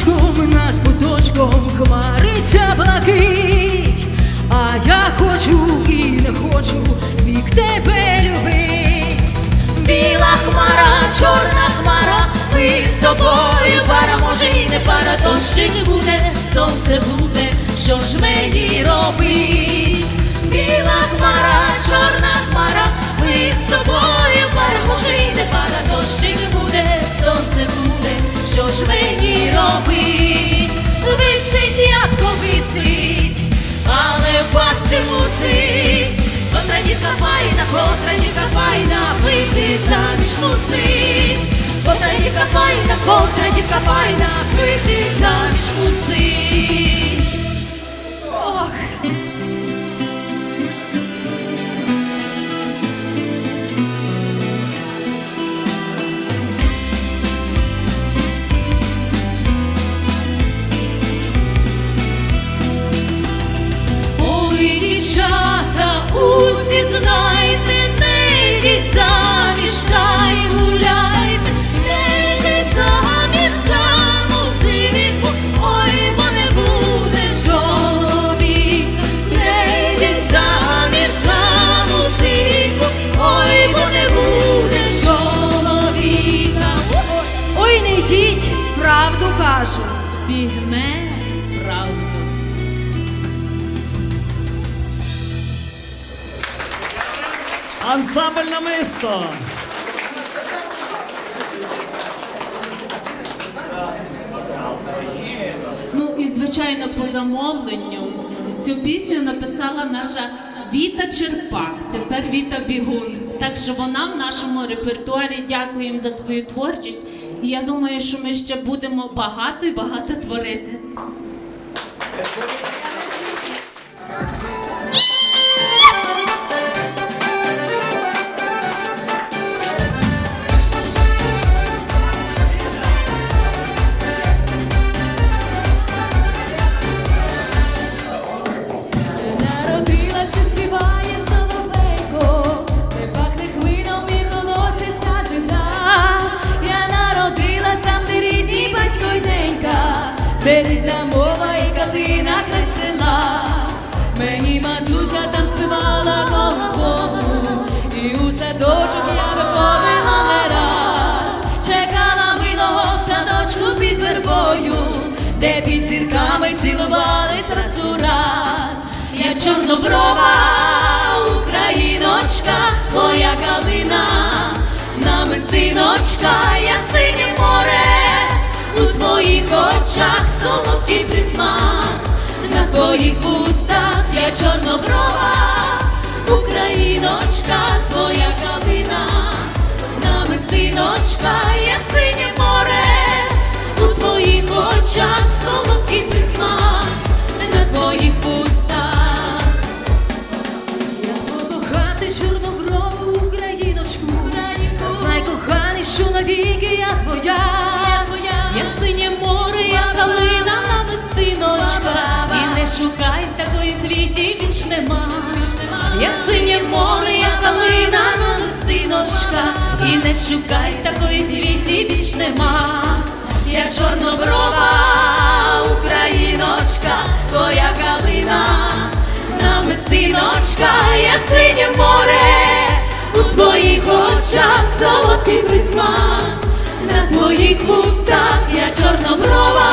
садочком, над куточком хмариться блакить, а я хочу і не хочу вік тебе любить. Біла хмара, чорна хмара, ми з тобою пара, може і не пара, дощик буде, сонце буде, що ж мені робить? Біла хмара, чорна хмара, ми з тобою пара, може і не пара, дощик буде, сонце буде, що ж мені робить? Висить, ядко висить, але впасти мусить. Котра дівка файна, котра дівка файна, вийти заміж мусить. Котра дівка файна, котра дівка файна, вийти заміж мусить. Ох! Ой, дівчата, усі знайте, не йдіть заміж та й гуляйте, не йдіть заміж за музику, ой, бо не буде чоловіка. Не йдіть заміж за музику, ой, бо не буде чоловіка. Ой, не йдіть, правду кажу, бігме правду. Ансамбль «Намисто». Ну і звичайно по замовленню цю пісню написала наша Віта Черпак, тепер Віта Бігун. Так що вона в нашому репертуарі, дякуємо за твою творчість. І я думаю, що ми ще будемо багато і багато творити. Де рідна мова і калина край села, мені матуся там співала колискову, і у садочок я виходила не раз. Чекала милого в садочку під вербою, де під зірками цілувались раз у раз. Я чорноброва україночка, твоя калина, намистиночка, я синє море. У твоїх очах солодкий присмак, на твоїх вустах я чорноброва україночка, твоя калина, намистиночка, я синє море. У твоїх очах солодкий присмак, на твоїх вустах. Я буду кохати чорноброву україночку, знай, коханий, що навіки я твоя. Я синє море, я калина, намистиночка, і не шукай, такої в світі більш нема. Я синє море, я калина, намистиночка, і не шукай, такої в світі більш нема. Я чорноброва україночка, твоя калина, намистиночка, я синє море. У твоїх очах солодкий присмак, на твоїх вустах я чорноброва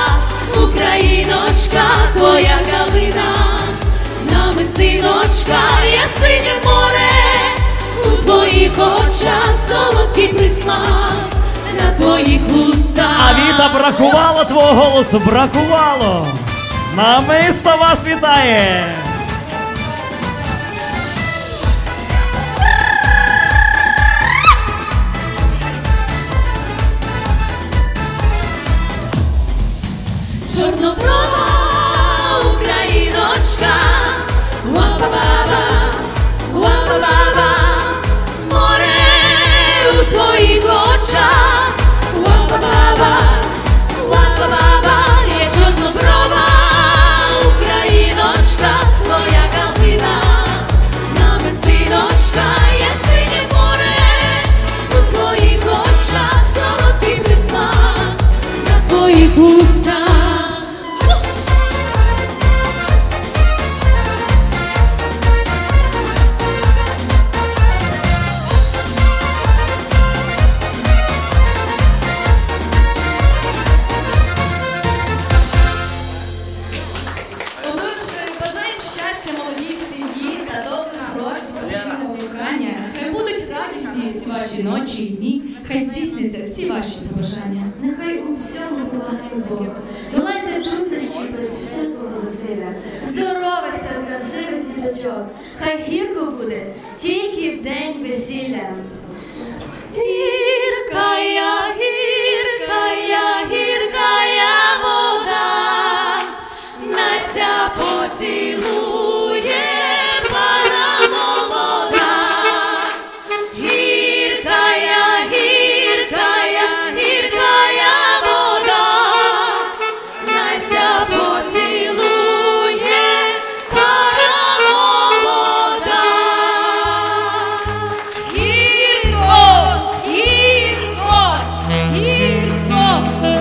україночка, твоя калина, намистиночка, я синє море. У твоїх очах солодкий присмак, на твоїх вустах. А Віта, бракувало твого голосу, бракувало. «Намисто» вас вітає. Чорноброва україночка, ва-ба-ба-ба, ва-ба-ба-ба, море у твоїх очах, ва-ба-ба-ба, ва-ба-ба-ба, я чорноброва україночка, всі ваші ночі і дні, хай здійсняться всі ваші побажання. Нехай у всьому допомагає Бог. Долайте труднощі без всякого зусилля. Здорових та красивих діточок. Хай гірко буде тільки в день весілля. Гіркая, гіркая, гіркая вода, Настя поцілує пара молода. Гіркая, гіркая, гіркая вода, Настя поцілує пара молода. Гірко, гірко, гірко.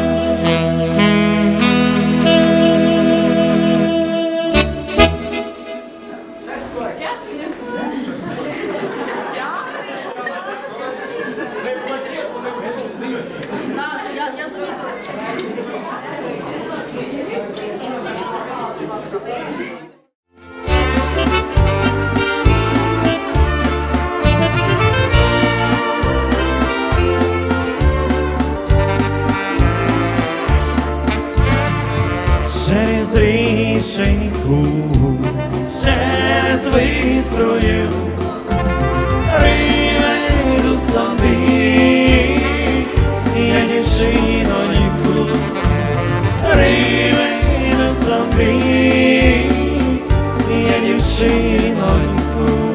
Через річеньку, через вистроїв, приведу собі, я дівчиноньку, приведу собі, я дівчиноньку.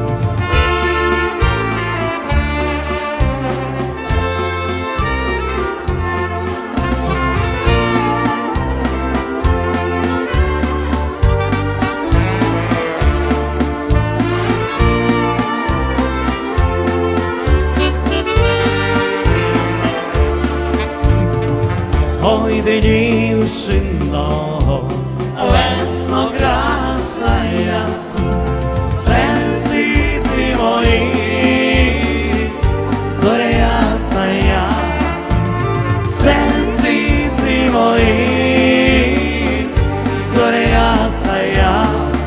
Ой, ты, дівчино, весно красная, сердце ты мои, зоря ясная, сердце ты мои, зоря ясная.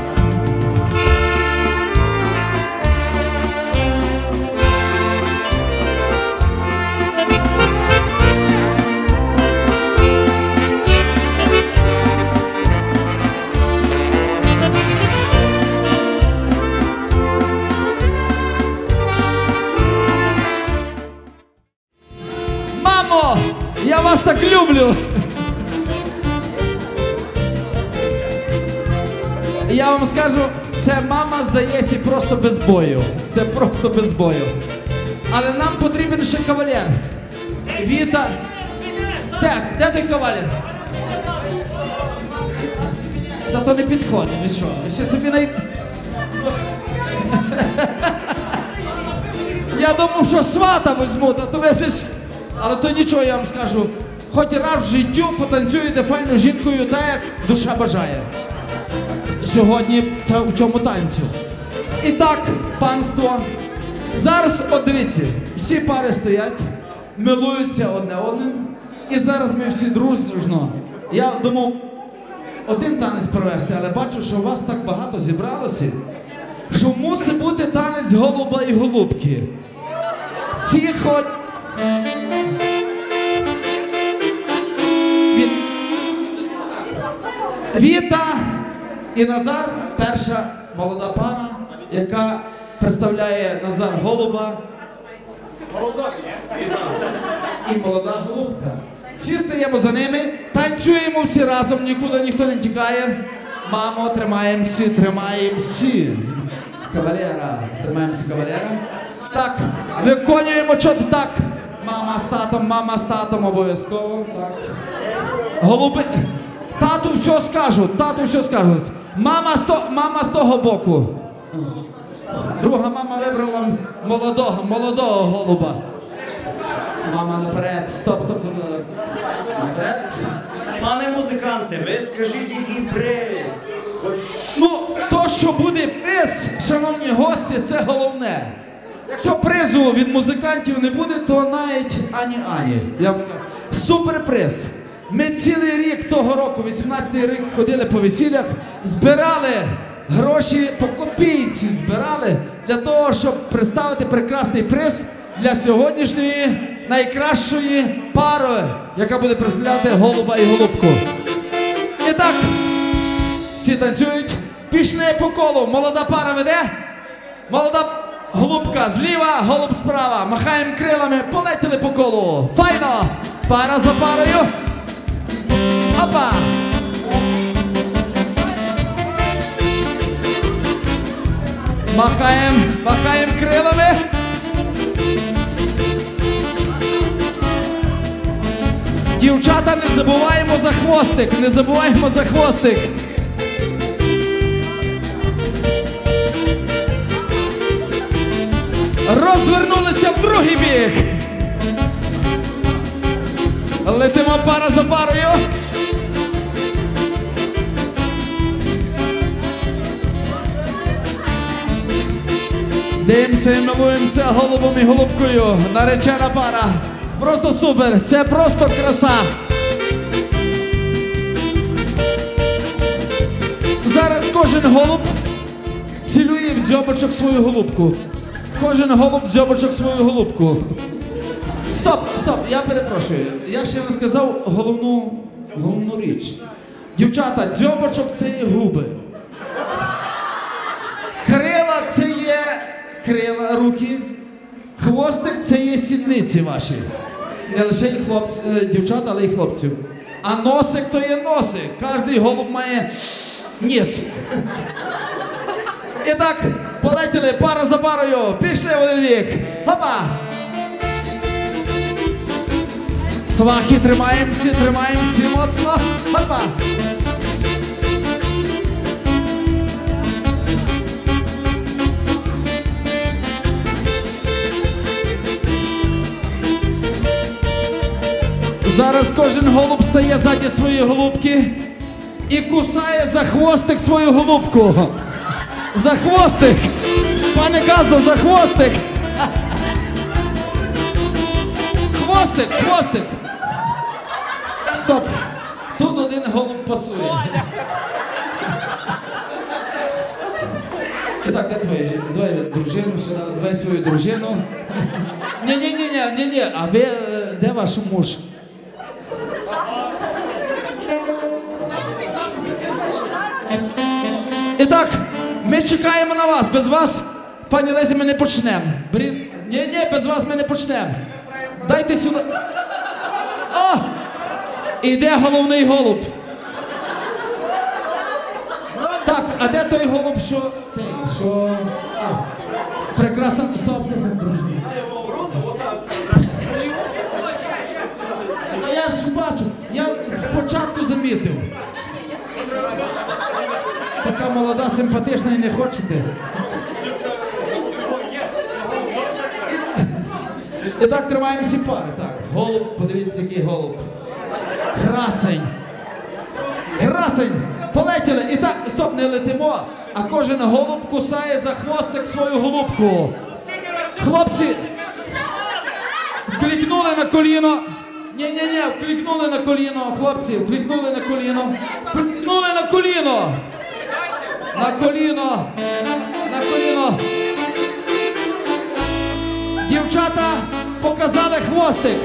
Мамо, я вас так люблю. Я вам скажу, це мама, здається, просто без бою. Це просто без бою. Але нам потрібен ще кавалер. Віта. Де той кавалер? Та то не підходить, ви що? Ви ще собі навіть... Я думав, що свата візьмуть, а то видиш... Але то нічого, я вам скажу, хоч раз в життю потанцюєте файною жінкою так, як душа бажає. Сьогодні це в цьому танцю. І так, панство, зараз, от дивіться, всі пари стоять, милуються одне одним, і зараз ми всі дружно. Я думав один танець провести, але бачу, що у вас так багато зібралося, що мусить бути танець голуба і голубки. Ці хоч... Віта і Назар, перша молода пара, яка представляє Назар голуба і молода голубка. Всі стаємо за ними, танцюємо всі разом, нікуди ніхто не тікає. Мамо, тримаємося, тримаємося. Кавалера, тримаємося кавалера. Так, виконуємо чого так. Мама з татом обов'язково. Так. Голуби. Тату все скажуть. Мама з того боку. Друга мама вибрала молодого голуба. Мама наперед. Стоп. Наперед. Пане музиканте, ви скажіть, який приз? Ну, то, що буде приз, шановні гості, це головне. Якщо призу від музикантів не буде, то навіть ані. Суперприз. Ми цілий рік того року, 18-й рік, ходили по весіллях, збирали гроші, по копійці збирали, для того, щоб представити прекрасний приз для сьогоднішньої найкращої пари, яка буде представляти голуба і голубку. І так, всі танцюють. Пішли по колу. Молода пара веде. Молода голубка зліва, голуб справа. Махаємо крилами, полетіли по колу. Файно! Пара за парою. Опа! Махаємо крилами. Дівчата, не забуваємо за хвостик, не забуваємо за хвостик. Розвернулися в другий бік. Летимо пара за парою. Дивимося і милуємося голубом і голубкою. Наречена пара. Просто супер, це просто краса. Зараз кожен голуб цілує в дзьобочок свою голубку. Кожен голуб в дзьобочок свою голубку. Стоп, я перепрошую. Я ще не сказав головну річ. Дівчата, дзьобочок це є губи. Крила це є крила, руки. Хвостик це є сідниці ваші. Не лише дівчат, але й хлопців. А носик то є носик. Кожний голуб має ніс. І так, полетіли пара за парою. Пішли в один вік. Хопа! Свахи тримаємося моцно. Хопа! Зараз кожен голуб стає ззаді своєї голубки і кусає за хвостик свою голубку. За хвостик! Пане Газдо, за хвостик! Хвостик! Стоп! Тут один голуб пасує. І так, давай дружину сюди, давай свою дружину. Ні, а ви, де ваш муж? І так, ми чекаємо на вас. Без вас, пані Лесі, ми не почнемо. Ні, без вас ми не почнемо. Дайте сюди. О! Іде головний голуб. Так, а де той голуб, що... Цей, що... Прекрасно. Стоп, дружні. А я ж бачу, я спочатку замітив. Така молода, симпатична і не хочете. І так тримаємо всі пари. Так, голуб, подивіться, який голуб. Красень. Полетіли. І так, стоп, не летимо. А кожен голуб кусає за хвостик свою голубку. Хлопці, клікнули на коліно. Ні, клікнули на коліно. Хлопці, клікнули на коліно. Клікнули на коліно. На коліно. Дівчата показали хвостик.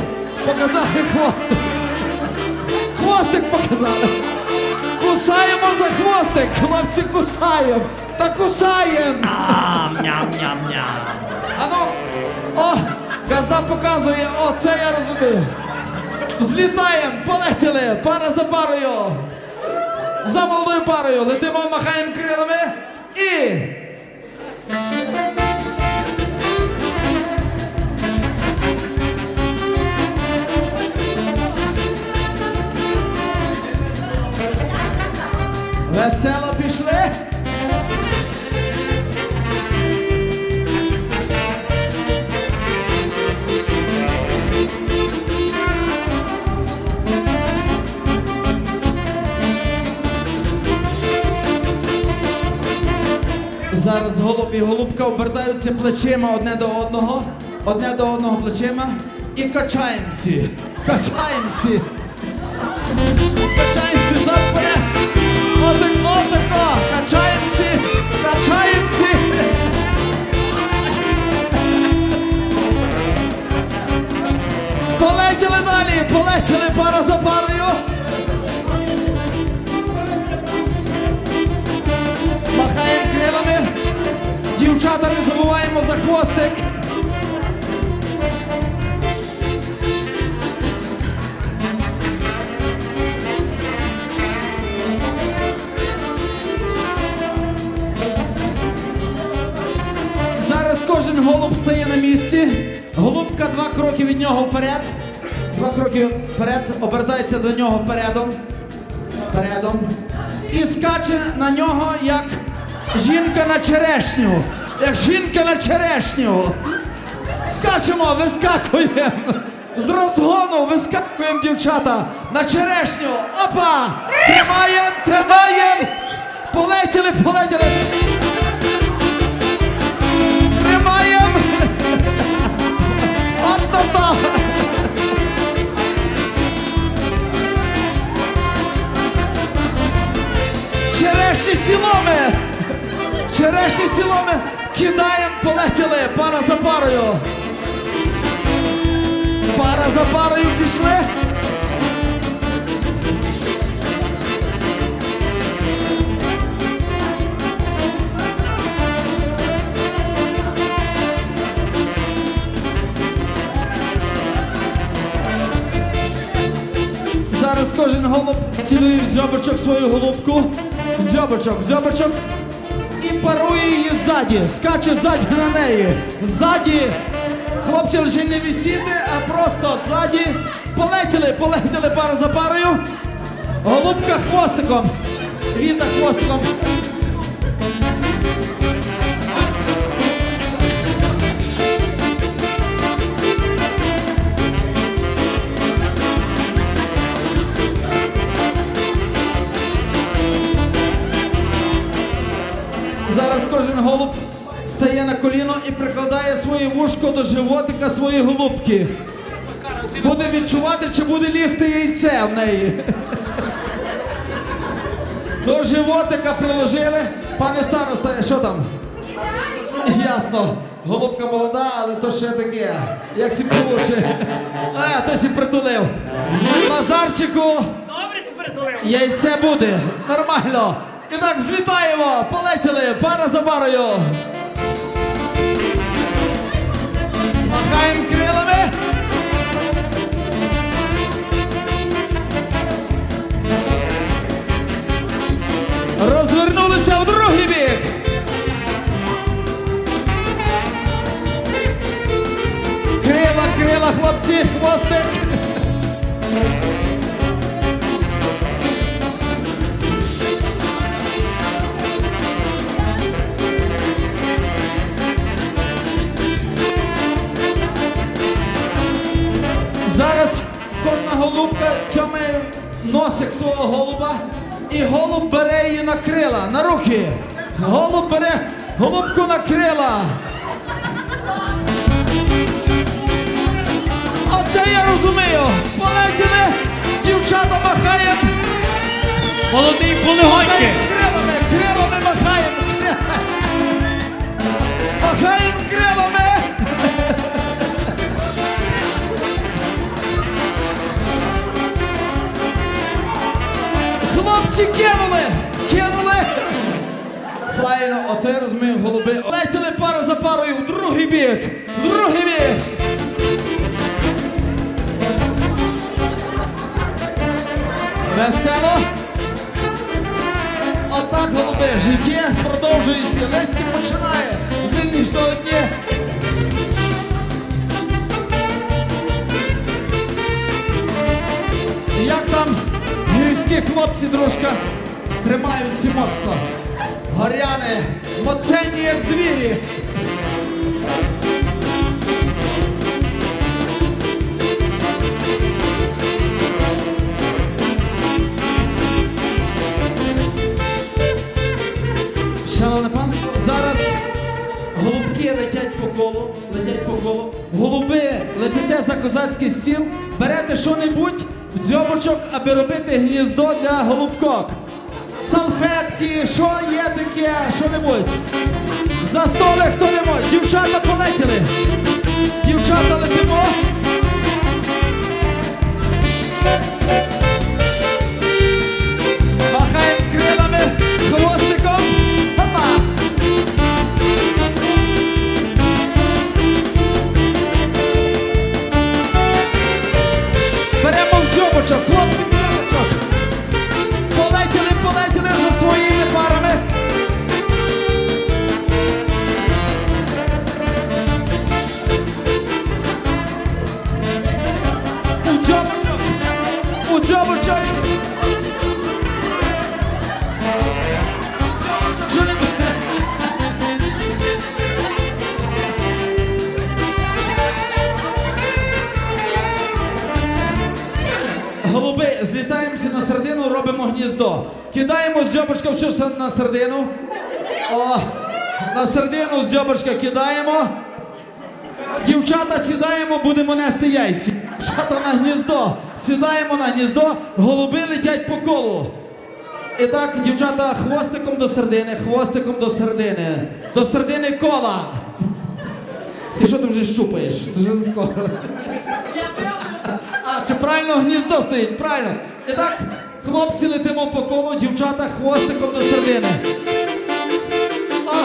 Хвостик показали. Кусаємо за хвостик. Хлопці, кусаємо. Та кусаємо. Ням-ням-ням. Ану, о, Газда показує. О, це я розумію. Злітаємо, полетіли. Пара за парою. За молодою парою. Летимо, махаємо крилами. І... Весело пішли. Зараз голуб і голубка обертаються плечима одне до одного плечима і качаємося. Качаємося завпаде. Отако, качаємося. Полетіли далі, полетіли пара за парою. Махаємо крилами. Дівчата, не забуваємо за хвостик. Зараз кожен голуб стає на місці. Голубка 2 кроки від нього вперед. 2 кроки вперед, обертається до нього передом. І скаче на нього, як жінка на черешню. Як жінка на черешню. Скачемо, вискакуємо. З розгону вискакуємо, дівчата, на черешню. Опа! Тримаємо. Полетіли. Тримаємо. От-то-то. Черешні сіломи. Кидаємо, полетіли. Пара за парою. Пара за парою пішли. Зараз кожен голуб цілує в дзьобочок свою голубку. В дзьобочок. І парує її ззаді. Скаче ззаді на неї. Ззаді. Хлопці лише не висіти, а просто ззаді. Полетіли пара за парою. Голубка хвостиком. Віта хвостиком. Зараз кожен голуб стає на коліно і прикладає своє вушко до животика своєї голубки. Буде відчувати, чи буде лізти яйце в неї. До животика приложили. Пане староста, що там? Ясно. Голубка молода, але то ще таке. Як сі получить. Ти сі притулив. Назарчику. Добре сі притулив. Яйце буде. Нормально. І так, взлітаємо, полетіли, пара за парою. Махаємо крилами. Розвернулися в другий бік. Крила, хлопці, хвостик. Зараз кожна голубка цьомає носик свого голуба, і голуб бере її на крила, на руки. Голуб бере голубку на крила. Оце я розумію. Полетіли, дівчата махаємо. Молодий полегоньки. Крилами махаємо. Махаємо крилами. Хлопці кинули. Файно, ото я розумію, голуби. Летіли пара за парою в другий бік. Весело. Отак, голуби, життя продовжується. Лесі починає з нинішнього дня. Як там гірські хлопці трошки тримаються моцно. Горяни, моценні, як звірі. Шановне панство, зараз голубки летять по колу. Голуби, летите за козацький стіл, берете що-небудь в дзьобочок, аби робити гніздо для голубкок. Салфетки, що є таке, що-небудь. За столик хто-небудь. Дівчата полетіли. Дівчата летимо. гніздо. Кидаємо з дзьобочка всю на середину. О, на середину з дзьобочка кидаємо. Дівчата, сідаємо, будемо нести яйці. Дівчата на гніздо. Сідаємо на гніздо, голуби летять по колу. І так, дівчата, хвостиком до середини, хвостиком до середини. До середини кола. Ти що ти вже щупаєш? Ти вже скоро. А, чи правильно гніздо стоїть? Правильно. І так, хлопці летимо по колу, дівчата хвостиком до середини. О!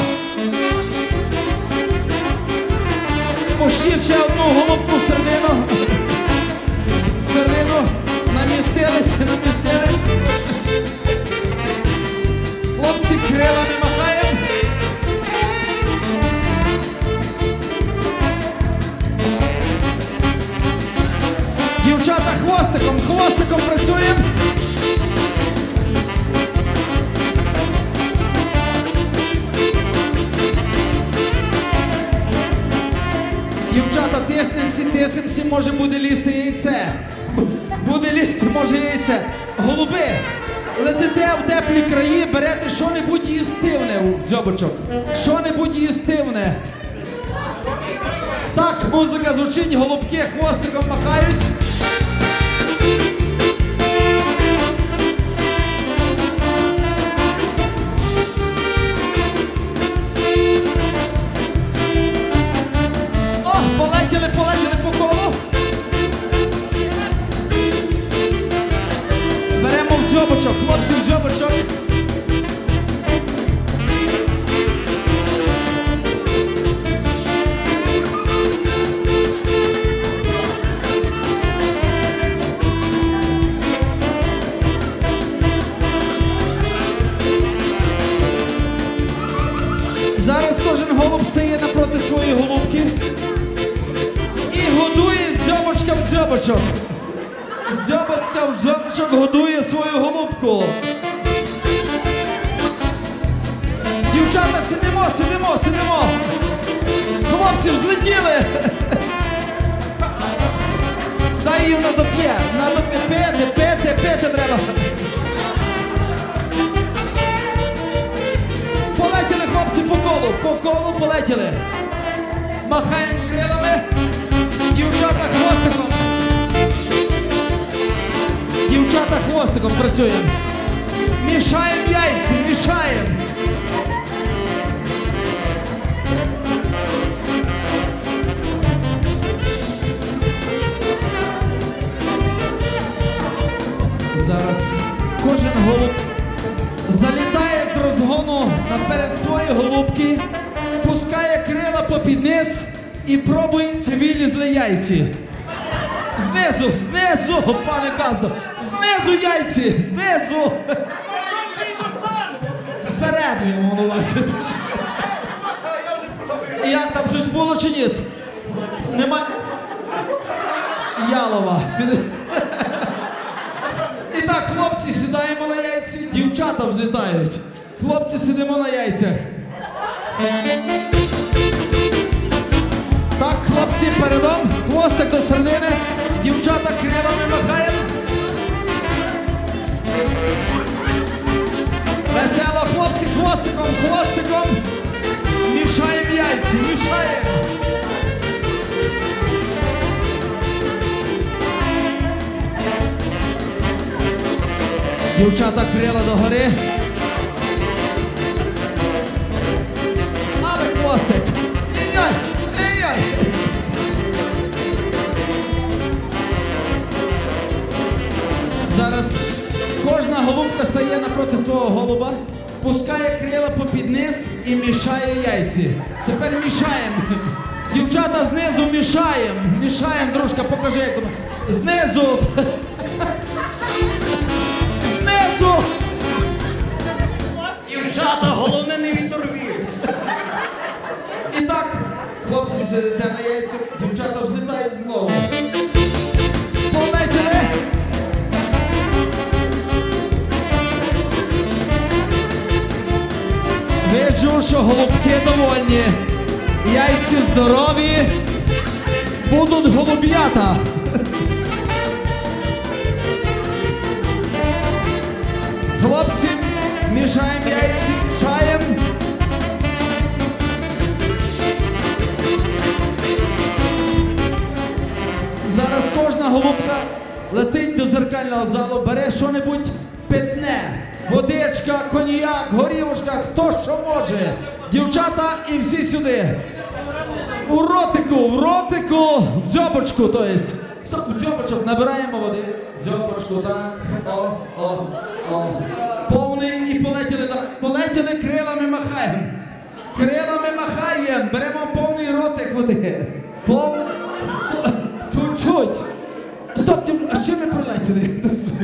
Пошли ще одну голубку в середину. В середину. Намістились, намістились. Хлопці крилами махаємо. Дівчата хвостиком, хвостиком працюємо. Дівчата, тиснемся, може буде лізти яйце. Буде лізти, може яйце. Голуби, летите в теплі краї, берете що-небудь їстивне в дзьобочок. Що-небудь їстивне. Так, музика звучить, голубки хвостиком махають. О, полетіли по колу. Беремо в дзьобочок, хлопці в дзьобочок. Зараз кожен голуб стає напроти своєї голубки і годує з дзьобочка в дзьобочок. З дзьобочка в дзьобочок годує свою голубку. Дівчата, сидимо. Хлопці, взлетіли. Дай їм надоп'є, пити треба. Полетіли хлопці по колу полетіли. Махаємо крилами, дівчата хвостиком працюємо. Мішаємо яйці, мішаємо. Зараз кожен голуб залітає з розгону наперед свої голубки, пускає крила попід низ і пробує, чи вилізли яйці. Знизу, пане Каздо, знизу яйці, знизу. Спереду я мав на увазі. І як там щось було чи ні? Нема? Ялова. І так, хлопці, сідаємо на яйці, дівчата взлітають. Хлопці, сидимо на яйцях. Так, хлопці, передом, хвостик до середини, дівчата крилами махаємо. Весело, хлопці, хвостиком. Мішаємо яйці, мішаємо. Дівчата крила догори. Але хвостик. Ей-яй. Зараз кожна голубка стає напроти свого голуба, пускає крила попід низ і мішає яйці. Тепер мішаємо. Дівчата знизу мішаємо. Мішаємо, дружка, покажи, як там. Знизу. Дівчата, головне не відорві. І так, хлопці сидите на яйцю, дівчата взлітають знову. Полетіли. Вижу, що голубки довольні. Яйці здорові. Будуть голуб'ята. мішаємо яйці, мішаємо. Зараз кожна голубка летить до зеркального залу, бере що-небудь питне. Водичка, коньяк, горівочка, хто що може. Дівчата і всі сюди. У ротику, в дзьобочку, то есть. Стоп, у дзьобочок набираємо води. Дзьобочку, так. О. Повний і полетіли, крилами махаємо. Беремо повний ротик води. Чуть-чуть. Стоп, а що ми пролетіли?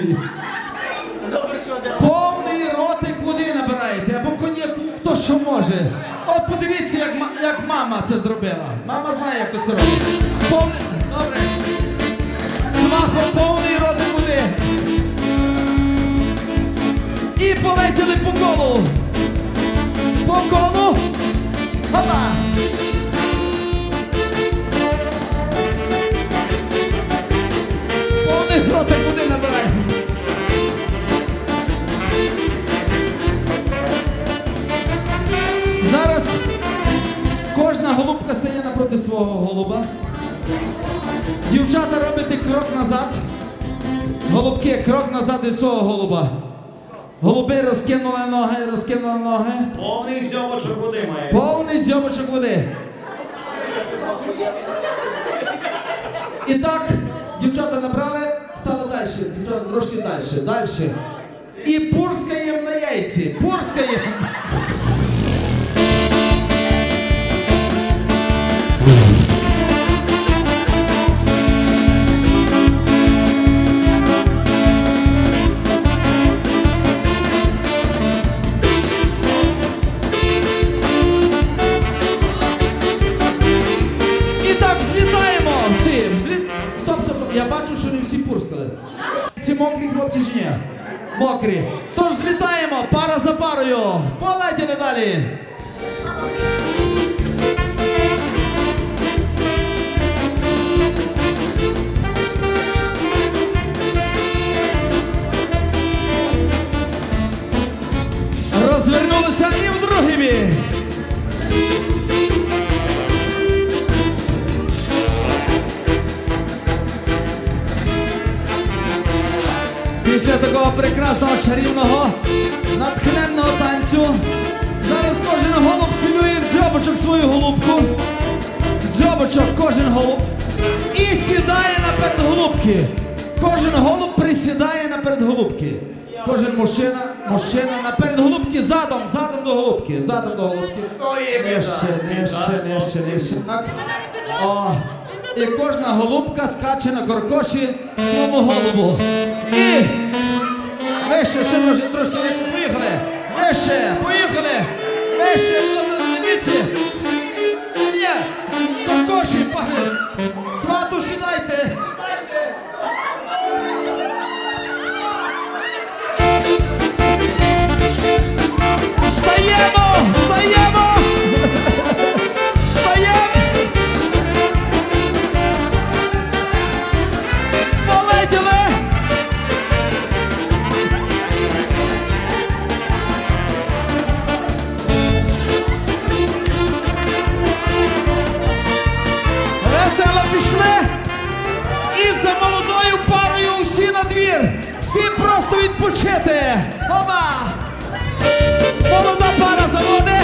Повний ротик води набираєте, або коньяку, хто що може. От подивіться, як мама це зробила. Мама знає, як це робить. Добре. Свахо, повний ротик води. І полетіли по колу. Хопа. Повний ротик води набираємо. Зараз кожна голубка стає напроти свого голуба. Дівчата, робите крок назад. Голубки, крок назад від свого голуба. Голуби розкинули ноги. Повний дзьобочок води має. Повний дзьобочок води. І так, дівчата набрали, стали далі. Дівчата трошки далі. І пурскаємо на яйці. Пурскаємо. Я бачу, що не всі пурскали. Ці мокрі хлопці чи ні? Мокрі. Тож злітаємо, пара за парою. Полетіли далі. Розвернулися і в другий бік. Після такого прекрасного, чарівного, натхненного танцю зараз кожен голуб цілює в дзьобочок свою голубку. В дзьобочок кожен голуб. І сідає наперед голубки. Кожен голуб присідає наперед голубки. Кожен мужчина наперед голубки, задом до голубки. Нижче. Так. О. І кожна голубка скаче на коркоші своєму голубу. І вище, ще трошки вище, поїхали. Вище, дивіться. Є, коркоші, пахне. Свату, сідайте. Встаємо. Всі просто відпочити! Опа! Молода пара заводи!